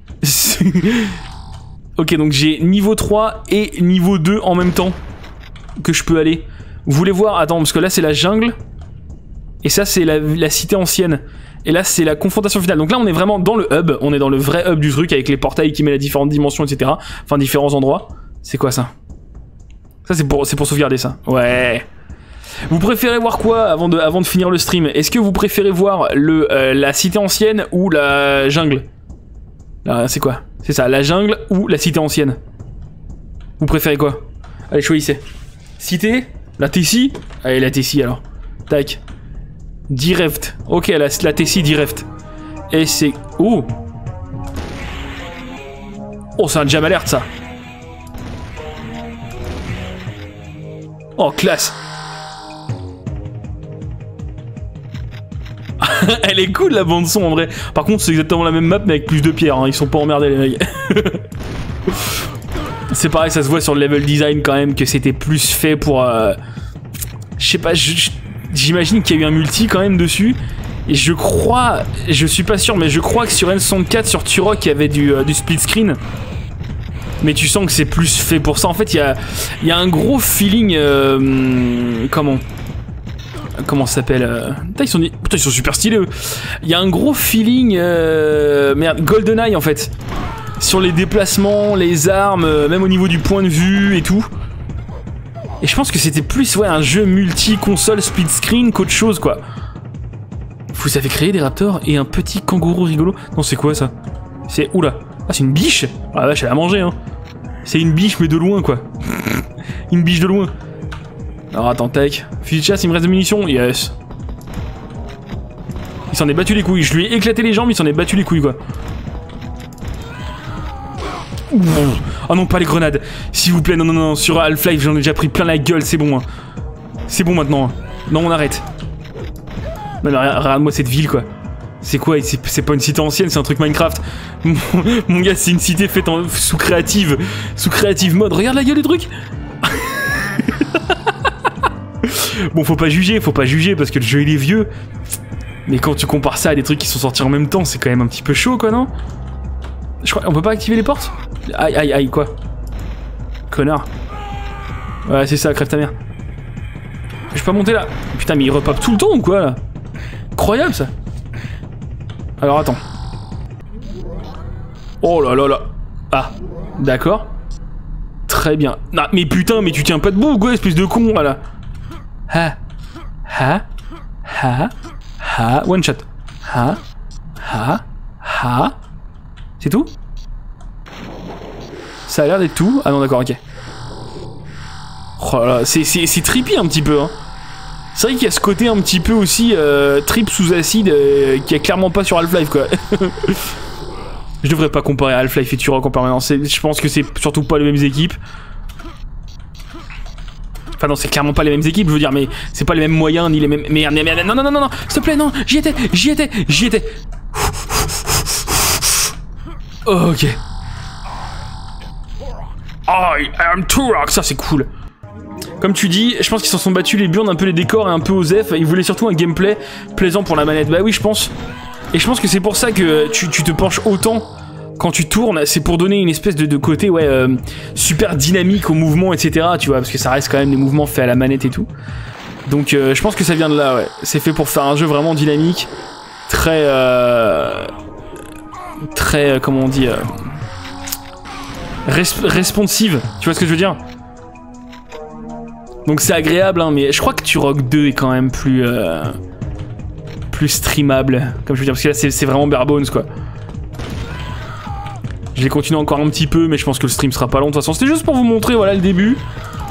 Ok, donc j'ai niveau trois et niveau deux en même temps que je peux aller. Vous voulez voir? Attends, parce que là, c'est la jungle. Et ça, c'est la, la cité ancienne. Et là, c'est la confrontation finale. Donc là, on est vraiment dans le hub. On est dans le vrai hub du truc avec les portails qui mettent les différentes dimensions, et cetera. Enfin, différents endroits. C'est quoi ça? Ça, c'est pour, c'est pour sauvegarder ça. Ouais. Vous préférez voir quoi avant de, avant de finir le stream? Est-ce que vous préférez voir le, euh, la cité ancienne ou la jungle? Là, c'est quoi? C'est ça, la jungle ou la cité ancienne? Vous préférez quoi? Allez, choisissez. Cité? La Tessie? Allez, la Tessie alors. Tac. Direct. Ok, la, la Tessie direct. Et c'est... Oh! Oh, c'est un jam alert, ça. Oh, classe. Elle est cool, la bande son, en vrai. Par contre, c'est exactement la même map, mais avec plus de pierres. Hein. Ils sont pas emmerdés, les mecs. C'est pareil, ça se voit sur le level design, quand même, que c'était plus fait pour... Euh... Je sais pas, j'imagine qu'il y a eu un multi, quand même, dessus. Et je crois... Je suis pas sûr, mais je crois que sur N soixante-quatre, sur Turok, il y avait du, euh, du split screen. Mais tu sens que c'est plus fait pour ça. En fait, il y a, il y a un gros feeling... Euh... Comment Comment ça s'appelle euh... Putain, ils sont... Putain, ils sont super stylés, eux. Il y a un gros feeling... Euh... Merde, GoldenEye, en fait. Sur les déplacements, les armes, euh, même au niveau du point de vue et tout. Et je pense que c'était plus ouais, un jeu multi-console split screen qu'autre chose, quoi. Vous avez créé des raptors et un petit kangourou rigolo. Non, c'est quoi, ça? C'est... Oula. Ah, c'est une biche. Ah la vache, elle a mangé, hein. C'est une biche, mais de loin, quoi. Une biche de loin. Alors, attends, tac. Fusil de chasse, il me reste de munitions. Yes. Il s'en est battu les couilles. Je lui ai éclaté les jambes, il s'en est battu les couilles, quoi. Ouh. Oh non, pas les grenades. S'il vous plaît, non, non, non. Sur Half-Life, j'en ai déjà pris plein la gueule. C'est bon, hein. C'est bon maintenant. Hein. Non, on arrête. Non, mais regarde-moi cette ville, quoi. C'est quoi? C'est pas une cité ancienne, c'est un truc Minecraft. Mon, mon gars, c'est une cité faite en, sous créative. Sous créative mode. Regarde la gueule du truc. Bon, faut pas juger, faut pas juger parce que le jeu il est vieux. Mais quand tu compares ça à des trucs qui sont sortis en même temps, c'est quand même un petit peu chaud, quoi, non? Je crois, on peut pas activer les portes? Aïe, aïe, aïe, quoi? Connard. Ouais, c'est ça, crève ta mère. Je peux pas monter là? Putain, mais il repop tout le temps ou quoi, là? Incroyable, ça. Alors, attends. Oh là là là. Ah, d'accord. Très bien. Ah, mais putain, mais tu tiens pas debout ou quoi, espèce de con, là? Ha. Ha. Ha. Ha. One shot. Ha. Ha. Ha. C'est tout? Ça a l'air d'être tout. Ah non, d'accord, ok. Oh là là, c'est trippy un petit peu, hein. C'est vrai qu'il y a ce côté un petit peu aussi euh, trip sous acide euh, qui est clairement pas sur Half-Life, quoi. Je devrais pas comparer Half-Life et Turok en permanence. Je pense que c'est surtout pas les mêmes équipes. Enfin non, c'est clairement pas les mêmes équipes, je veux dire, mais c'est pas les mêmes moyens ni les mêmes... Merde, merde, merde, non, non, non, non, non, s'il te plaît, non, j'y étais, j'y étais, j'y étais. Oh, ok. I am Turok, ça c'est cool. Comme tu dis, je pense qu'ils s'en sont battus les burnes, un peu les décors et un peu aux F. Ils voulaient surtout un gameplay plaisant pour la manette. Bah oui, je pense. Et je pense que c'est pour ça que tu, tu te penches autant quand tu tournes. C'est pour donner une espèce de, de côté ouais, euh, super dynamique au mouvement, et cetera. Tu vois, parce que ça reste quand même des mouvements faits à la manette et tout. Donc euh, je pense que ça vient de là, ouais. C'est fait pour faire un jeu vraiment dynamique. Très... Euh, très... Euh, comment on dit euh, res responsive. Tu vois ce que je veux dire? Donc c'est agréable, hein, mais je crois que Turok deux est quand même plus... Euh, plus streamable, comme je veux dire, parce que là c'est vraiment bare bones, quoi. Je vais continuer encore un petit peu, mais je pense que le stream sera pas long. De toute façon, c'était juste pour vous montrer, voilà, le début.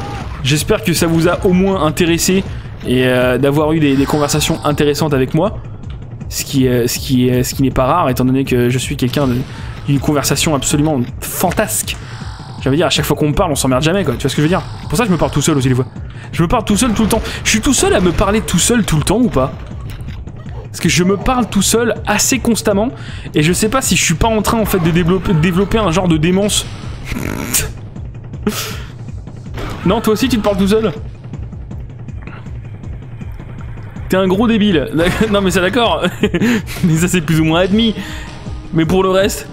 J'espère que ça vous a au moins intéressé et euh, d'avoir eu des, des conversations intéressantes avec moi. Ce qui, est, ce qui, est, ce qui n'est pas rare, étant donné que je suis quelqu'un d'une conversation absolument fantasque. Je veux dire, à chaque fois qu'on me parle, on s'emmerde jamais, quoi. Tu vois ce que je veux dire? Pour ça, je me parle tout seul aussi, des fois. Je me parle tout seul tout le temps. Je suis tout seul à me parler tout seul tout le temps ou pas? Parce que je me parle tout seul assez constamment. Et je sais pas si je suis pas en train, en fait, de développer, de développer un genre de démence. Non, toi aussi, tu te parles tout seul? T'es un gros débile. Non, mais c'est d'accord. Mais ça, c'est plus ou moins admis. Mais pour le reste...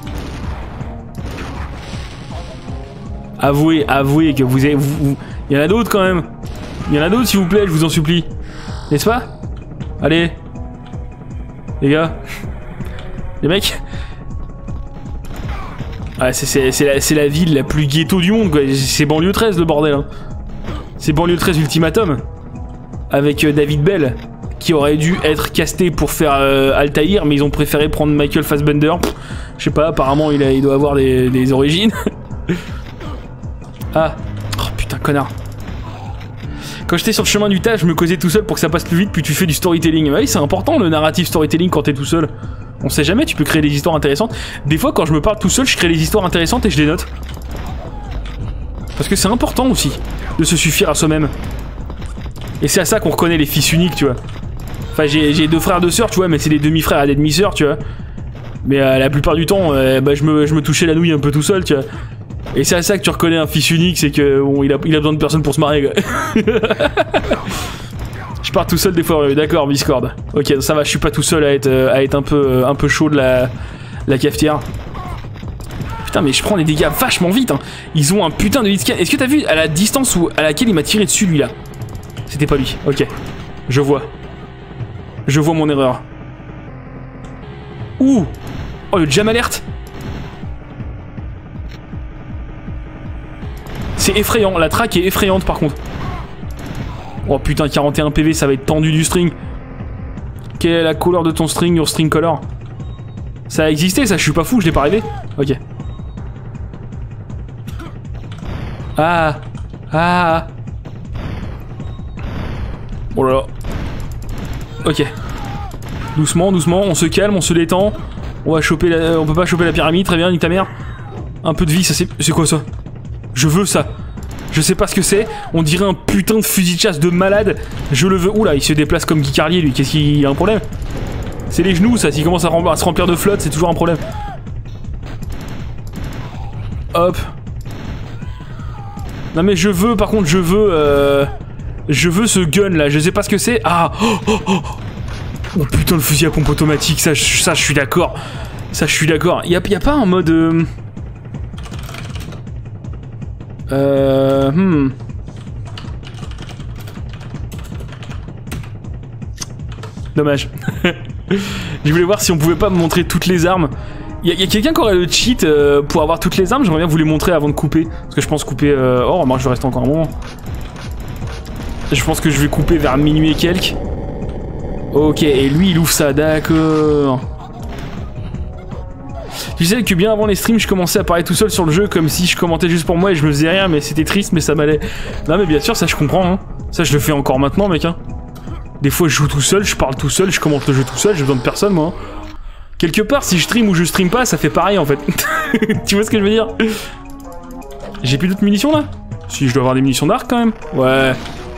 Avouez, avouez que vous avez... Vous, vous... Il y en a d'autres quand même. Il y en a d'autres s'il vous plaît, je vous en supplie. N'est-ce pas? Allez. Les gars. Les mecs. Ah, c'est la, la ville la plus ghetto du monde, quoi. C'est banlieue treize le bordel. Hein. C'est banlieue treize Ultimatum. Avec euh, David Bell. Qui aurait dû être casté pour faire euh, Altaïr, mais ils ont préféré prendre Michael Fassbender. Je sais pas, apparemment il, a, il doit avoir des, des origines. Ah, oh putain, connard. Quand j'étais sur le chemin du taf, je me causais tout seul pour que ça passe plus vite, puis tu fais du storytelling. Bah oui, c'est important le narrative storytelling quand t'es tout seul. On sait jamais, tu peux créer des histoires intéressantes. Des fois, quand je me parle tout seul, je crée des histoires intéressantes et je les note. Parce que c'est important aussi de se suffire à soi-même. Et c'est à ça qu'on reconnaît les fils uniques, tu vois. Enfin, j'ai deux frères, deux sœurs, tu vois, mais c'est des demi-frères et des demi-sœurs, tu vois. Mais euh, la plupart du temps, euh, bah, je, me, je me touchais la nouille un peu tout seul, tu vois. Et c'est à ça que tu reconnais un fils unique, c'est que bon, il, a, il a besoin de personne pour se marier, quoi. Je pars tout seul des fois, d'accord, Discord. Ok, ça va, je suis pas tout seul à être, à être un, peu, un peu chaud de la, la cafetière. Putain, mais je prends les dégâts vachement vite, hein. Ils ont un putain de hitscan. Est-ce que t'as vu à la distance où, à laquelle il m'a tiré dessus, lui, là? C'était pas lui, ok. Je vois. Je vois mon erreur. Ouh! Oh, le jam alert! C'est effrayant, la track est effrayante par contre. Oh putain, quarante et un P V, ça va être tendu du string. Quelle est la couleur de ton string, your string color? Ça a existé, ça, je suis pas fou, je l'ai pas rêvé. Ok. Ah! Ah! Oh là là. Ok. Doucement, doucement, on se calme, on se détend. On va choper la... On peut pas choper la pyramide, très bien, nique ta mère. Un peu de vie, ça c'est... C'est quoi ça? Je veux ça. Je sais pas ce que c'est. On dirait un putain de fusil de chasse de malade. Je le veux. Oula, il se déplace comme Guy Carlier, lui. Qu'est-ce qu'il y a un problème? C'est les genoux, ça. S'il commence à, à se remplir de flotte, c'est toujours un problème. Hop. Non mais je veux, par contre, je veux... Euh... Je veux ce gun, là. Je sais pas ce que c'est. Ah oh, oh, oh. Oh putain, le fusil à pompe automatique. Ça, je, ça, je suis d'accord. Ça, je suis d'accord. Y'a y a pas un mode... Euh... Euh... Hmm. Dommage. Je voulais voir si on pouvait pas me montrer toutes les armes. Y'a y a quelqu'un qui aurait le cheat euh, pour avoir toutes les armes? J'aimerais bien vous les montrer avant de couper. Parce que je pense couper... Euh... Oh, remarque, je vais rester encore un moment. Je pense que je vais couper vers minuit et quelques. Ok, et lui, il ouvre ça, d'accord. Tu sais que bien avant les streams, je commençais à parler tout seul sur le jeu comme si je commentais juste pour moi et je me faisais rien, mais c'était triste, mais ça m'allait. Non mais bien sûr, ça je comprends, hein. Ça je le fais encore maintenant, mec, hein. Des fois je joue tout seul, je parle tout seul, je commente le jeu tout seul, j'ai besoin de personne, moi. Hein. Quelque part, si je stream ou je stream pas, ça fait pareil en fait. Tu vois ce que je veux dire? J'ai plus d'autres munitions là? Si, je dois avoir des munitions d'arc quand même. Ouais.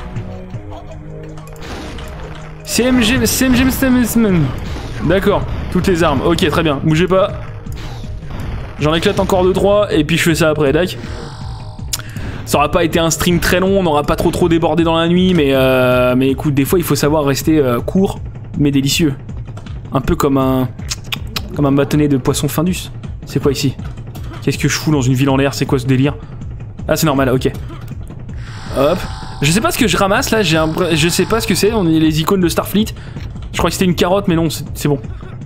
C M G, C M G, C M G. D'accord, toutes les armes. Ok, très bien, bougez pas. J'en éclate encore deux trois et puis je fais ça après, dac. Ça aura pas été un stream très long, on n'aura pas trop trop débordé dans la nuit, mais euh, mais écoute, des fois il faut savoir rester euh, court mais délicieux. Un peu comme un comme un bâtonnet de poisson Findus. C'est quoi ici? Qu'est-ce que je fous dans une ville en l'air? C'est quoi ce délire? Ah c'est normal, ok. Hop. Je sais pas ce que je ramasse là, j'ai un... je sais pas ce que c'est, on est les icônes de Starfleet. Je crois que c'était une carotte mais non, c'est bon.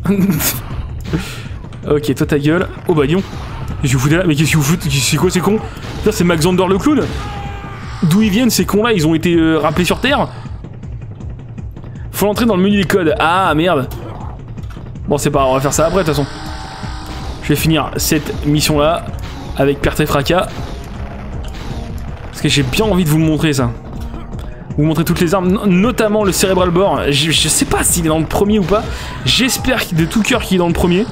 Ok, toi ta gueule. Oh bah dis qu'est-ce que vous foutez là? Mais qu'est-ce que vous foutez? C'est quoi ces cons? Putain, c'est Max Zander le clown. D'où ils viennent ces cons là? Ils ont été euh, rappelés sur Terre? Faut l'entrer dans le menu des codes. Ah merde. Bon c'est pas grave, on va faire ça après de toute façon. Je vais finir cette mission là avec perte et fracas. Parce que j'ai bien envie de vous le montrer ça. Vous montrez toutes les armes, notamment le Cerebral Bore. Je, je sais pas s'il est dans le premier ou pas. J'espère de tout cœur qu'il est dans le premier.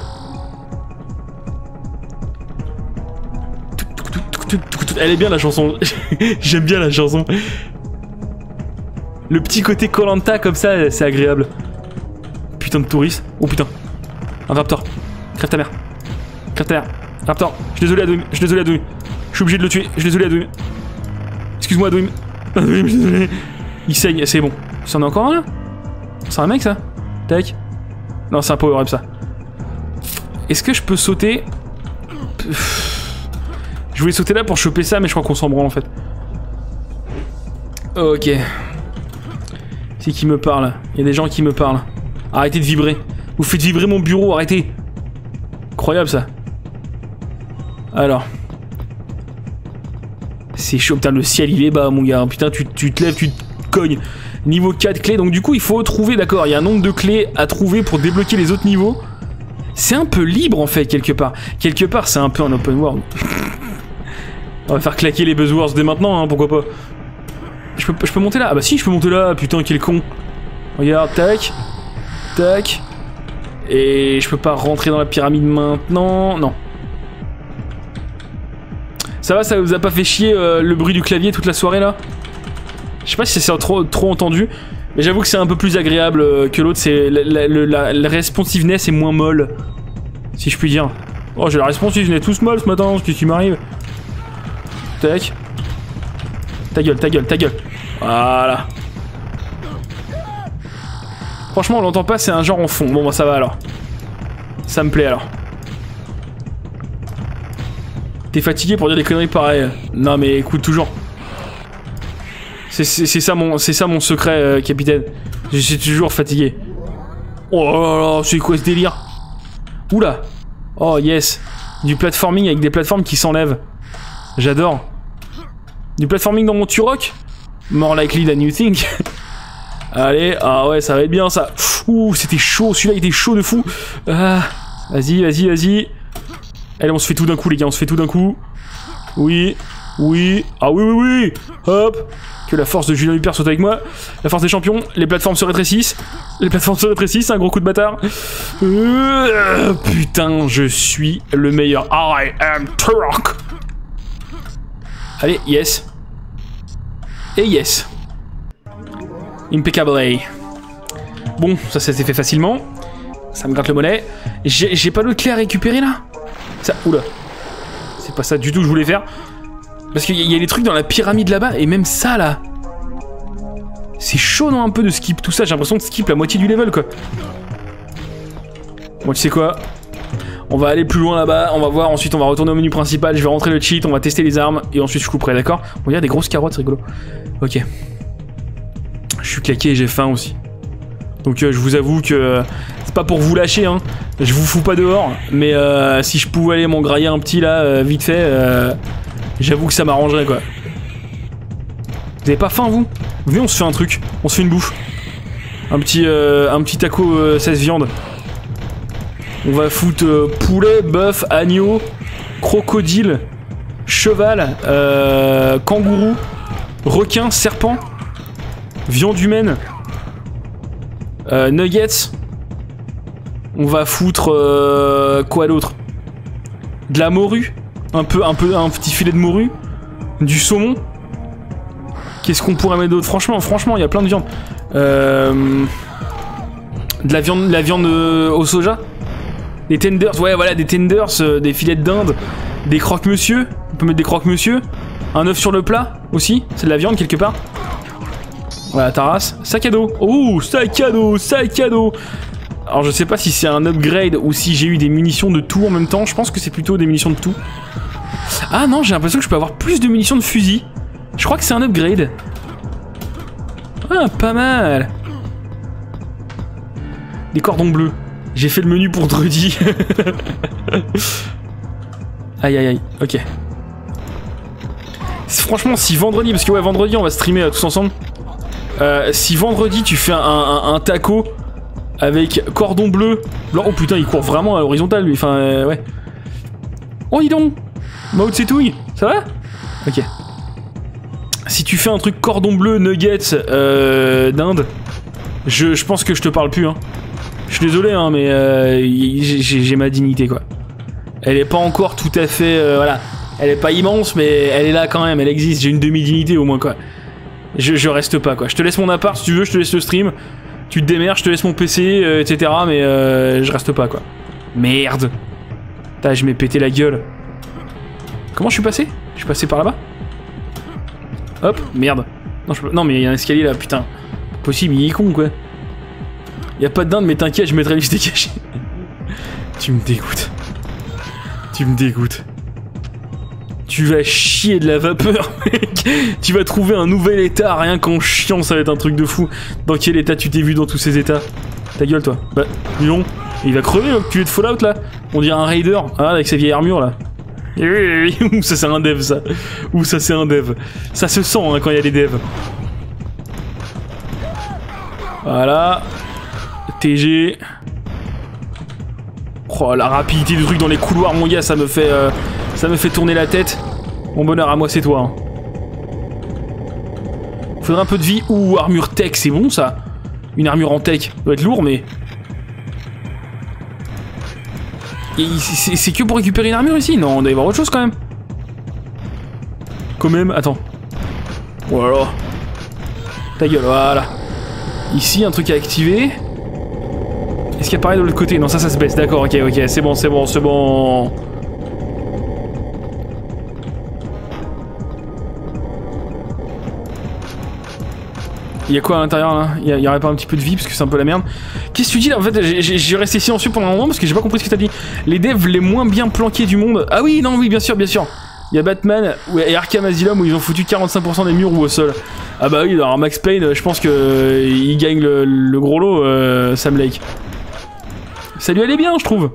Elle est bien la chanson. J'aime bien la chanson. Le petit côté Koh-Lanta comme ça, c'est agréable. Putain de touriste. Oh putain. Un raptor. Crève ta mère. Crève ta mère. Raptor. Je suis désolé Adouim. Je suis désolé Adouim. Je suis obligé de le tuer. Je suis désolé Adouim. Excuse-moi Adouim. Adouim, je suis désolé. Il saigne. C'est bon. C'en a encore un là? C'est un mec ça? Tac. Non, c'est un power-up ça. Est-ce que je peux sauter? Je voulais sauter là pour choper ça, mais je crois qu'on s'en branle en fait. Ok. C'est qui me parle? Il y a des gens qui me parlent. Arrêtez de vibrer. Vous faites vibrer mon bureau, arrêtez. Incroyable ça. Alors. C'est chaud, putain, le ciel il est bas mon gars. Putain, tu, tu te lèves, tu te cognes. Niveau quatre clés, donc du coup il faut trouver, d'accord, il y a un nombre de clés à trouver pour débloquer les autres niveaux. C'est un peu libre en fait, quelque part. Quelque part c'est un peu un open world. On va faire claquer les buzzwords dès maintenant, hein, pourquoi pas. Je peux, je peux monter là? Ah bah si, je peux monter là, putain, quel con. Regarde, tac. Tac. Et je peux pas rentrer dans la pyramide maintenant. Non. Ça va, ça vous a pas fait chier euh, le bruit du clavier toute la soirée là? Je sais pas si c'est trop, trop entendu, mais j'avoue que c'est un peu plus agréable euh, que l'autre. C'est la, la, la, la responsiveness est moins molle, si je puis dire. Oh, j'ai la responsiveness tous molle ce matin, qu'est-ce qui m'arrive? Tac. Ta gueule, ta gueule, ta gueule. Voilà. Franchement, on l'entend pas, c'est un genre en fond. Bon, bah ça va alors. Ça me plaît alors. T'es fatigué pour dire des conneries pareilles? Non, mais écoute, toujours. C'est ça, ça mon secret, euh, capitaine. Je suis toujours fatigué. Oh là là, c'est quoi ce délire? Oula. Oh yes. Du platforming avec des plateformes qui s'enlèvent. J'adore. Du platforming dans mon Turok? More likely than you think. Allez, ah ouais, ça va être bien ça. Ouh, c'était chaud, celui-là il était chaud de fou. Ah, vas-y, vas-y, vas-y. Allez, on se fait tout d'un coup les gars, on se fait tout d'un coup. Oui, oui, ah oui, oui, oui. Hop. Que la force de Julien Lepers soit avec moi. La force des champions, les plateformes se rétrécissent. Les plateformes se rétrécissent, un gros coup de bâtard. Euh, putain, je suis le meilleur. I am Turok. Allez, yes. Et yes. Impeccable. Bon, ça, ça s'est fait facilement. Ça me gratte le mollet. J'ai pas d'autres clés à récupérer là? Ça, oula. C'est pas ça du tout que je voulais faire. Parce qu'il y, y a des trucs dans la pyramide là-bas, et même ça là. C'est chaud non un peu de skip tout ça, j'ai l'impression de skip la moitié du level quoi. Bon tu sais quoi? On va aller plus loin là-bas, on va voir, ensuite on va retourner au menu principal, je vais rentrer le cheat, on va tester les armes, et ensuite je couperai, d'accord? Bon, il y a des grosses carottes, c'est rigolo. Ok. Je suis claqué et j'ai faim aussi. Donc euh, je vous avoue que euh, c'est pas pour vous lâcher, hein. Je vous fous pas dehors, mais euh, si je pouvais aller m'en grailler un petit là, euh, vite fait... Euh, j'avoue que ça m'arrangerait quoi. Vous avez pas faim vous? Venez on se fait un truc, on se fait une bouffe. Un petit, euh, un petit taco euh, seize viandes. On va foutre euh, poulet, bœuf, agneau, crocodile, cheval, euh, kangourou, requin, serpent, viande humaine, euh, nuggets. On va foutre euh, quoi d'autre? De la morue. Un peu, un peu, un petit filet de morue, du saumon. Qu'est-ce qu'on pourrait mettre d'autre? Franchement, franchement, il y a plein de viande. Euh, de la viande, de la viande euh, au soja. Des tenders, ouais, voilà, des tenders, euh, des filets de dinde, des croque-monsieur. On peut mettre des croque-monsieur. Un œuf sur le plat aussi. C'est de la viande quelque part. Voilà, ta race. Sac à dos. Oh, sac à dos, sac à dos. Alors je sais pas si c'est un upgrade ou si j'ai eu des munitions de tout en même temps. Je pense que c'est plutôt des munitions de tout. Ah non, j'ai l'impression que je peux avoir plus de munitions de fusil. Je crois que c'est un upgrade. Ah, pas mal. Des cordons bleus. J'ai fait le menu pour Druddy. Aïe aïe aïe, ok. Franchement, si vendredi, parce que ouais, vendredi on va streamer euh, tous ensemble. Euh, si vendredi tu fais un, un, un taco avec cordon bleu. Oh putain, il court vraiment à l'horizontale lui. Enfin, euh, ouais. Oh, dis donc. Mao Tse-tung, ça va? Ok. si tu fais un truc cordon bleu, nuggets, euh, d'Inde, je, je pense que je te parle plus, hein. Je suis désolé, hein, mais euh, j'ai ma dignité, quoi. Elle est pas encore tout à fait... Euh, voilà. Elle est pas immense, mais elle est là quand même, elle existe. J'ai une demi-dignité au moins, quoi. Je, je reste pas, quoi. Je te laisse mon appart, si tu veux, je te laisse le stream. Tu te démerdes, je te laisse mon P C, euh, et cetera. Mais euh, je reste pas, quoi. Merde. Putain, je m'ai pété la gueule. Comment je suis passé? Je suis passé par là-bas? Hop, merde. Non, je peux... non mais il y a un escalier là, putain. Possible, il est con, quoi. Y a pas de dinde, mais t'inquiète, je mettrai l'unité cachée. Tu me dégoûtes. Tu me dégoûtes. Tu vas chier de la vapeur, mec. Tu vas trouver un nouvel état, rien qu'en chiant, ça va être un truc de fou. Dans quel état tu t'es vu dans tous ces états? Ta gueule, toi. Bah, dis donc. Il va crever, le culé de Fallout, là. On dirait un raider. Ah, avec sa vieille armure, là. Ouh, ça c'est un dev, ça. Ouh, ça c'est un dev. Ça se sent, hein, quand il y a des devs. Voilà. T G. Oh, la rapidité du truc dans les couloirs, mon gars, ça me fait... Euh, ça me fait tourner la tête. Mon bonheur à moi, c'est toi. Hein. Faudrait un peu de vie. Ouh, armure tech, c'est bon, ça. Une armure en tech. Ça doit être lourd, mais... C'est que pour récupérer une armure ici? Non, on doit y avoir autre chose quand même. Quand même, attends. Voilà. Ta gueule, voilà. Ici, un truc à activer. Est-ce qu'il y a pareil de l'autre côté? Non, ça, ça se baisse. D'accord, ok, ok. C'est bon, c'est bon, c'est bon. Il y a quoi à l'intérieur là? Il y, y aurait pas un petit peu de vie parce que c'est un peu la merde. Qu'est-ce que tu dis là? En fait, j'ai resté silencieux pendant un moment parce que j'ai pas compris ce que t'as dit. Les devs les moins bien planqués du monde. Ah oui, non, oui, bien sûr, bien sûr. Il y a Batman et Arkham Asylum où ils ont foutu quarante-cinq pour cent des murs ou au sol. Ah bah oui, alors Max Payne, je pense que euh, il gagne le, le gros lot, euh, Sam Lake. Ça lui allait bien, je trouve.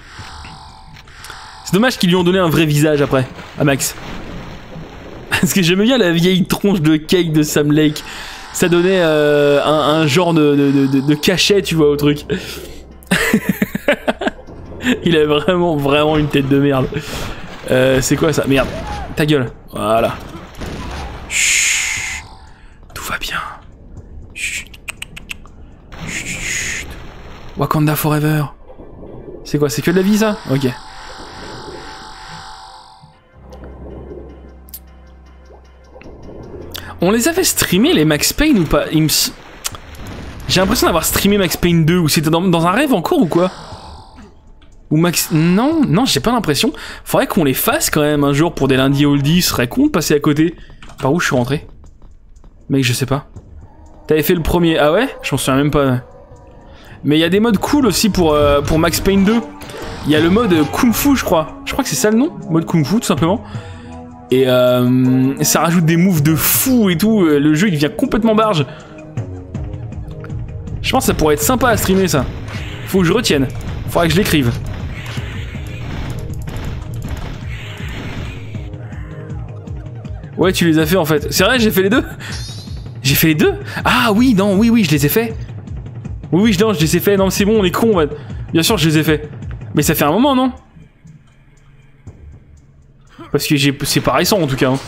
C'est dommage qu'ils lui ont donné un vrai visage après, à Max. Parce que j'aimais bien la vieille tronche de cake de Sam Lake. Ça donnait euh, un, un genre de, de, de, de cachet, tu vois, au truc. Il a vraiment, vraiment une tête de merde. Euh, c'est quoi ça? Merde. Ta gueule. Voilà. Chut. Tout va bien. Chut. Chut. Wakanda Forever. C'est quoi? C'est que de la vie, ça? Ok. On les a fait streamer les Max Payne ou pas? Me... J'ai l'impression d'avoir streamé Max Payne deux, ou c'était dans, dans un rêve encore ou quoi? Ou Max... Non, non, j'ai pas l'impression. Faudrait qu'on les fasse quand même un jour pour des lundis oldies, ce serait con de passer à côté. Par où je suis rentré? Mec, je sais pas. T'avais fait le premier, ah ouais? Je m'en souviens même pas. Mais il y a des modes cool aussi pour, euh, pour Max Payne deux. Il y a le mode Kung Fu, je crois. Je crois que c'est ça le nom, mode Kung Fu tout simplement. Et euh, ça rajoute des moves de fou et tout. Le jeu il devient complètement barge. Je pense que ça pourrait être sympa à streamer ça. Faut que je retienne. Faudrait que je l'écrive. Ouais, tu les as fait en fait. C'est vrai, j'ai fait les deux. J'ai fait les deux. Ah oui, non, oui, oui, je les ai fait. Oui, oui, non, je les ai fait. Non, c'est bon, on est con. Ouais. Bien sûr, je les ai fait. Mais ça fait un moment, non? Parce que c'est pas récent en tout cas. Hein.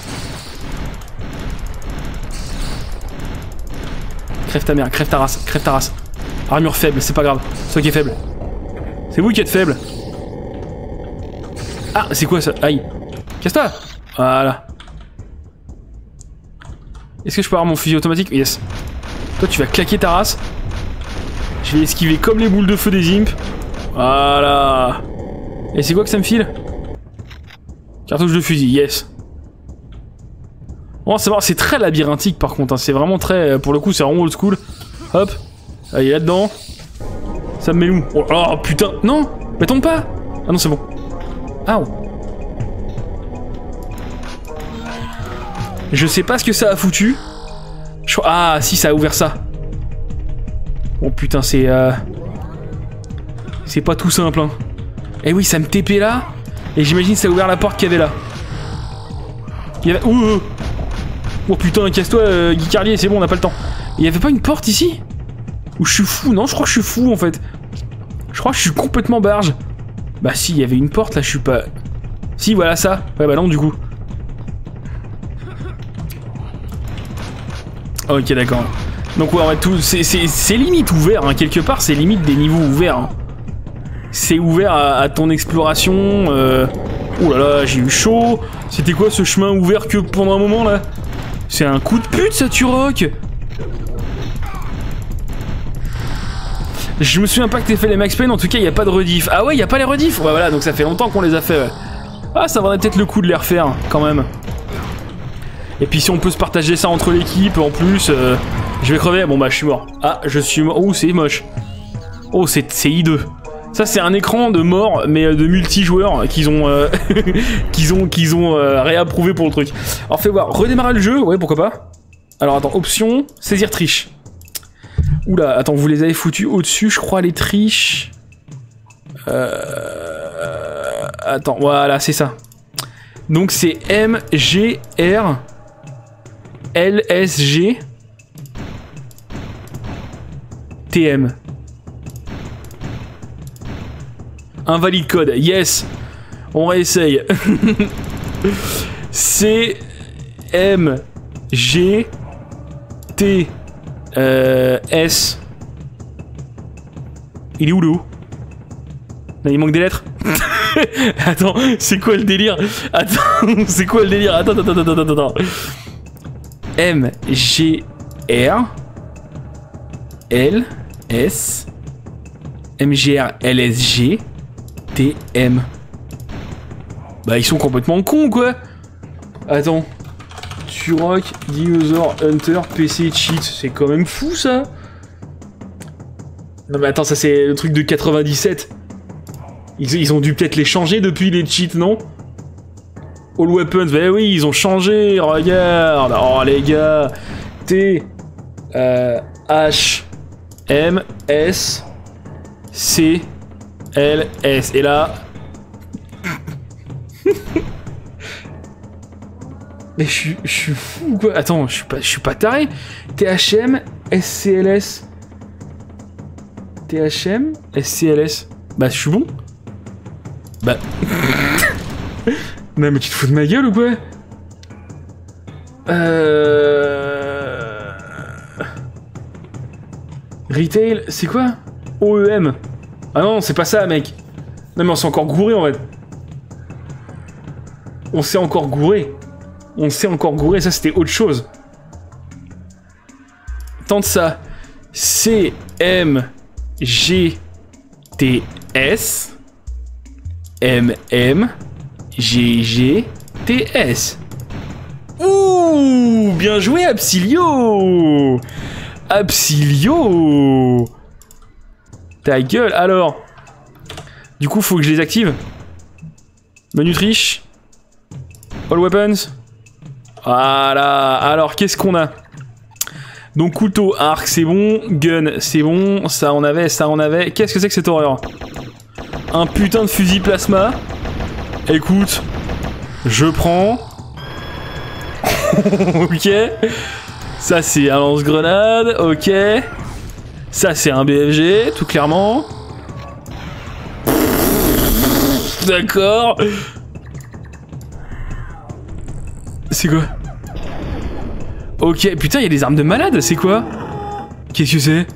Crève ta mère, crève ta race, crève ta race. Armure faible, c'est pas grave. C'est toi qui est faible. C'est vous qui êtes faible. Ah, c'est quoi ça? Aïe. Casse-toi. Voilà. Est-ce que je peux avoir mon fusil automatique? Yes. Toi, tu vas claquer ta race. Je vais esquiver comme les boules de feu des imps. Voilà. Et c'est quoi que ça me file? Cartouche de fusil, yes. Bon, c'est c'est très labyrinthique par contre, hein. C'est vraiment très... Pour le coup, c'est vraiment old school. Hop. Allez, là-dedans. Ça me met où? Oh, oh putain. Non. Mais tombe pas. Ah non, c'est bon. Ah. Je sais pas ce que ça a foutu. Je... Ah, si, ça a ouvert ça. Oh putain, c'est... Euh... C'est pas tout simple, hein. Eh oui, ça me T P là. Et j'imagine ça a ouvert la porte qu'il y avait là. Il y avait... Ouh, oh putain, casse-toi, euh, Guy Carlier, c'est bon, on n'a pas le temps. Il y avait pas une porte ici? Ou je suis fou? Non, je crois que je suis fou en fait. Je crois que je suis complètement barge. Bah si, il y avait une porte là, je suis pas... Si, voilà ça. Ouais, bah non, du coup. Ok, d'accord. Donc ouais, ouais tout, c'est limite ouvert, hein. Quelque part, c'est limite des niveaux ouverts. Hein. C'est ouvert à, à ton exploration. Euh... Oh là là, j'ai eu chaud. C'était quoi ce chemin ouvert que pendant un moment là? C'est un coup de pute ça, Turok. Je me souviens pas que t'aies fait les Max Payne, en tout cas il n'y a pas de rediff. Ah ouais, il n'y a pas les rediffs. Ouais voilà, donc ça fait longtemps qu'on les a fait. Ouais. Ah, ça vaudrait peut-être le coup de les refaire quand même. Et puis si on peut se partager ça entre l'équipe en plus, euh, je vais crever. Bon bah je suis mort. Ah, je suis mort. Oh, c'est moche. Oh, c'est hideux. Ça c'est un écran de mort, mais de multijoueurs qu'ils ont, euh, qu'ils ont, qu'ils ont euh, réapprouvé pour le truc. Alors fais voir, redémarrer le jeu, ouais pourquoi pas. Alors attends, option, saisir triche. Oula, attends, vous les avez foutus au-dessus, je crois, les triches. Euh... Attends, voilà, c'est ça. Donc c'est M, G, R, L, S, G, T, M. Invalide code, yes. On réessaye. C, M, G, T, euh, S. Il est où le haut? Là, il manque des lettres. Attends, c'est quoi le délire? Attends, c'est quoi le délire? Attends, attends, attends, attends, attends. M, G, R, L, S, M, G, R, L, S, G, T, M. Bah, ils sont complètement cons, quoi. Attends. Turok, Dinosaur, Hunter, P C, cheat. C'est quand même fou, ça. Non, mais attends, ça, c'est le truc de quatre-vingt-dix-sept. Ils, ils ont dû peut-être les changer depuis les cheats, non? All weapons, bah oui, ils ont changé, regarde. Oh, les gars. T, euh, H, M, S, C, L, S. Et là... Mais je suis, je suis fou, quoi. Attends, je suis pas, je suis pas taré. T H M, S C L S. T H M, S C L S. Bah, je suis bon. Bah... Non, mais tu te fous de ma gueule ou quoi? Euh... Retail, c'est quoi? O E M. Ah non, c'est pas ça, mec. Non, mais on s'est encore gouré, en fait. On s'est encore gouré. On s'est encore gouré, ça, c'était autre chose. Tente ça. C, M, G, T, S. M, M. G, G, T, S. Ouh, bien joué, Absilio. Absilio. Ta gueule, alors. Du coup, faut que je les active. Menu triche. All weapons. Voilà. Alors, qu'est-ce qu'on a? Donc, couteau, arc, c'est bon. Gun, c'est bon. Ça, on avait, ça, on avait. Qu'est-ce que c'est que cette horreur? Un putain de fusil plasma. Écoute, je prends. Ok. Ça, c'est un lance-grenade. Ok. Ça, c'est un B F G, tout clairement. D'accord. C'est quoi? Ok, putain, il y a des armes de malade, c'est quoi? Qu'est-ce que c'est?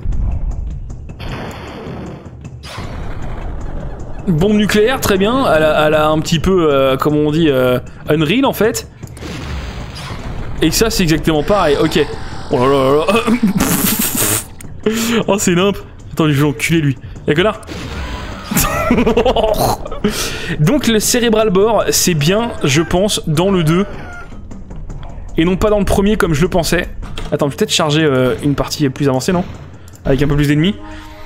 Bombe nucléaire, très bien. Elle a, elle a un petit peu, euh, comment on dit, euh, Unreal en fait. Et ça, c'est exactement pareil. Ok. Oh là là là là. Oh, c'est nimp. Attends, je vais l'enculer lui. Y'a connard. Donc, le Cerebral Bore, c'est bien, je pense, dans le deux. Et non pas dans le premier comme je le pensais. Attends, peut-être charger euh, une partie plus avancée, non? Avec un peu plus d'ennemis.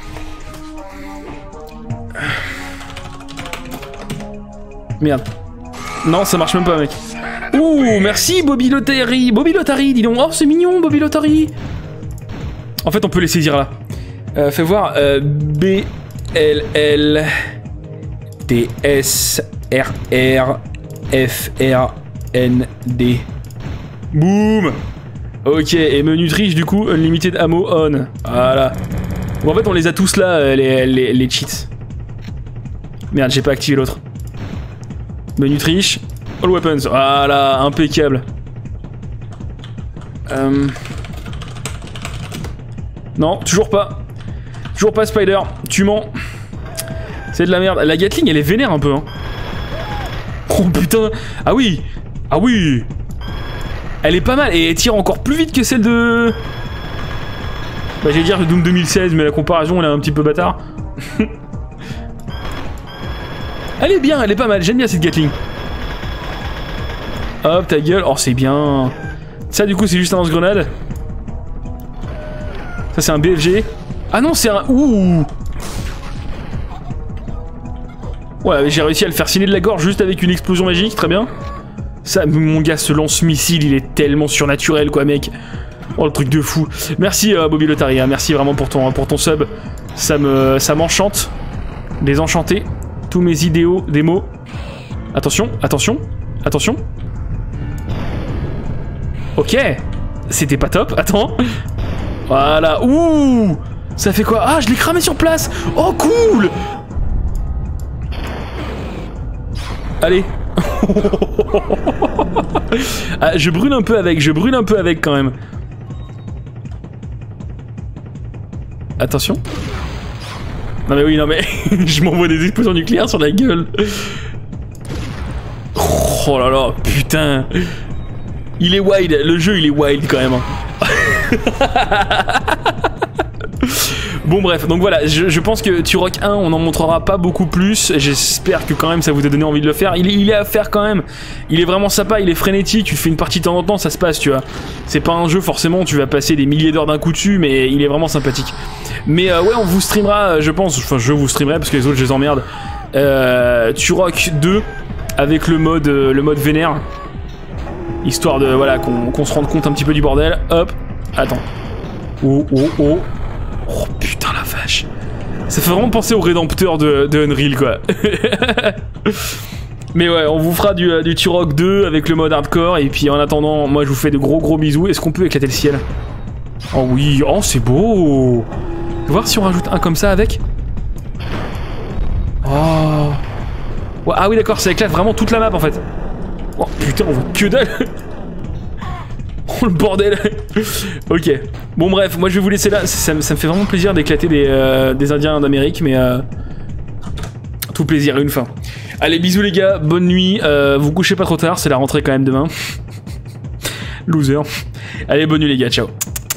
Merde. Non, ça marche même pas, mec. Ouh, merci Bobby Lotari. Bobby Lotari, dis donc. Oh, c'est mignon, Bobby Lotari. En fait, on peut les saisir là. Euh, fais voir. Euh, B, L, L, T, S, R, R, F, R, N, D. Boum. Ok, et menu triche, du coup, Unlimited Ammo on. Voilà. Bon, en fait, on les a tous là, les, les, les cheats. Merde, j'ai pas activé l'autre. Menu triche. All weapons. Voilà, impeccable. Euh... Non, toujours pas. Toujours pas Spider, tu mens. C'est de la merde. La Gatling, elle est vénère un peu, hein. Oh putain. Ah oui. Ah oui. Elle est pas mal et elle tire encore plus vite que celle de... Bah j'allais dire Doom deux mille seize, mais la comparaison elle est un petit peu bâtard. Elle est bien, elle est pas mal, j'aime bien cette Gatling. Hop, ta gueule, oh c'est bien. Ça du coup c'est juste un lance-grenade. Ça c'est un B F G. Ah non c'est un... Ouh. Ouais, j'ai réussi à le faire signer de la gorge juste avec une explosion magique, très bien. Ça, mon gars, ce lance-missile, il est tellement surnaturel, quoi, mec. Oh, le truc de fou. Merci, euh, Bobby Lotari, hein. Merci vraiment pour ton, pour ton sub. Ça me, ça m'enchante. Désenchanté. Tous mes idéaux, des mots. Attention, attention, attention. Ok. C'était pas top, attends. Voilà, ouh. Ça fait quoi? Ah, je l'ai cramé sur place. Oh, cool. Allez. Ah, je brûle un peu avec, je brûle un peu avec quand même. Attention. Non mais oui, non mais je m'envoie des explosions nucléaires sur la gueule. Oh là là, putain. Il est wild, le jeu il est wild quand même. Bon bref, donc voilà, je, je pense que Turok un, on en montrera pas beaucoup plus. J'espère que quand même ça vous a donné envie de le faire. Il, il est à faire quand même. Il est vraiment sympa, il est frénétique. Tu fais une partie de temps en temps, ça se passe, tu vois. C'est pas un jeu forcément, tu vas passer des milliers d'heures d'un coup dessus, mais il est vraiment sympathique. Mais euh, ouais, on vous streamera, je pense. Enfin, je vous streamerai parce que les autres, je les emmerde. Euh, Turok deux avec le mode, euh, le mode vénère, histoire de voilà qu'on qu'on se rende compte un petit peu du bordel. Hop, attends. Oh oh oh. Oh putain la vache. Ça fait vraiment penser au Rédempteur de, de Unreal quoi. Mais ouais, on vous fera du, du Turok deux avec le mode hardcore. Et puis en attendant, moi je vous fais de gros gros bisous. Est-ce qu'on peut éclater le ciel? Oh oui, oh c'est beau. On va voir si on rajoute un comme ça avec. Oh ouais, ah oui d'accord, ça éclate vraiment toute la map en fait. Oh putain, on voit que dalle. Oh le bordel. Ok. Bon bref, moi je vais vous laisser là. Ça, ça me fait vraiment plaisir d'éclater des, euh, des Indiens d'Amérique, mais euh, tout plaisir, une fin. Allez, bisous les gars, bonne nuit. Euh, vous couchez pas trop tard, c'est la rentrée quand même demain. Loser. Allez, bonne nuit les gars, ciao.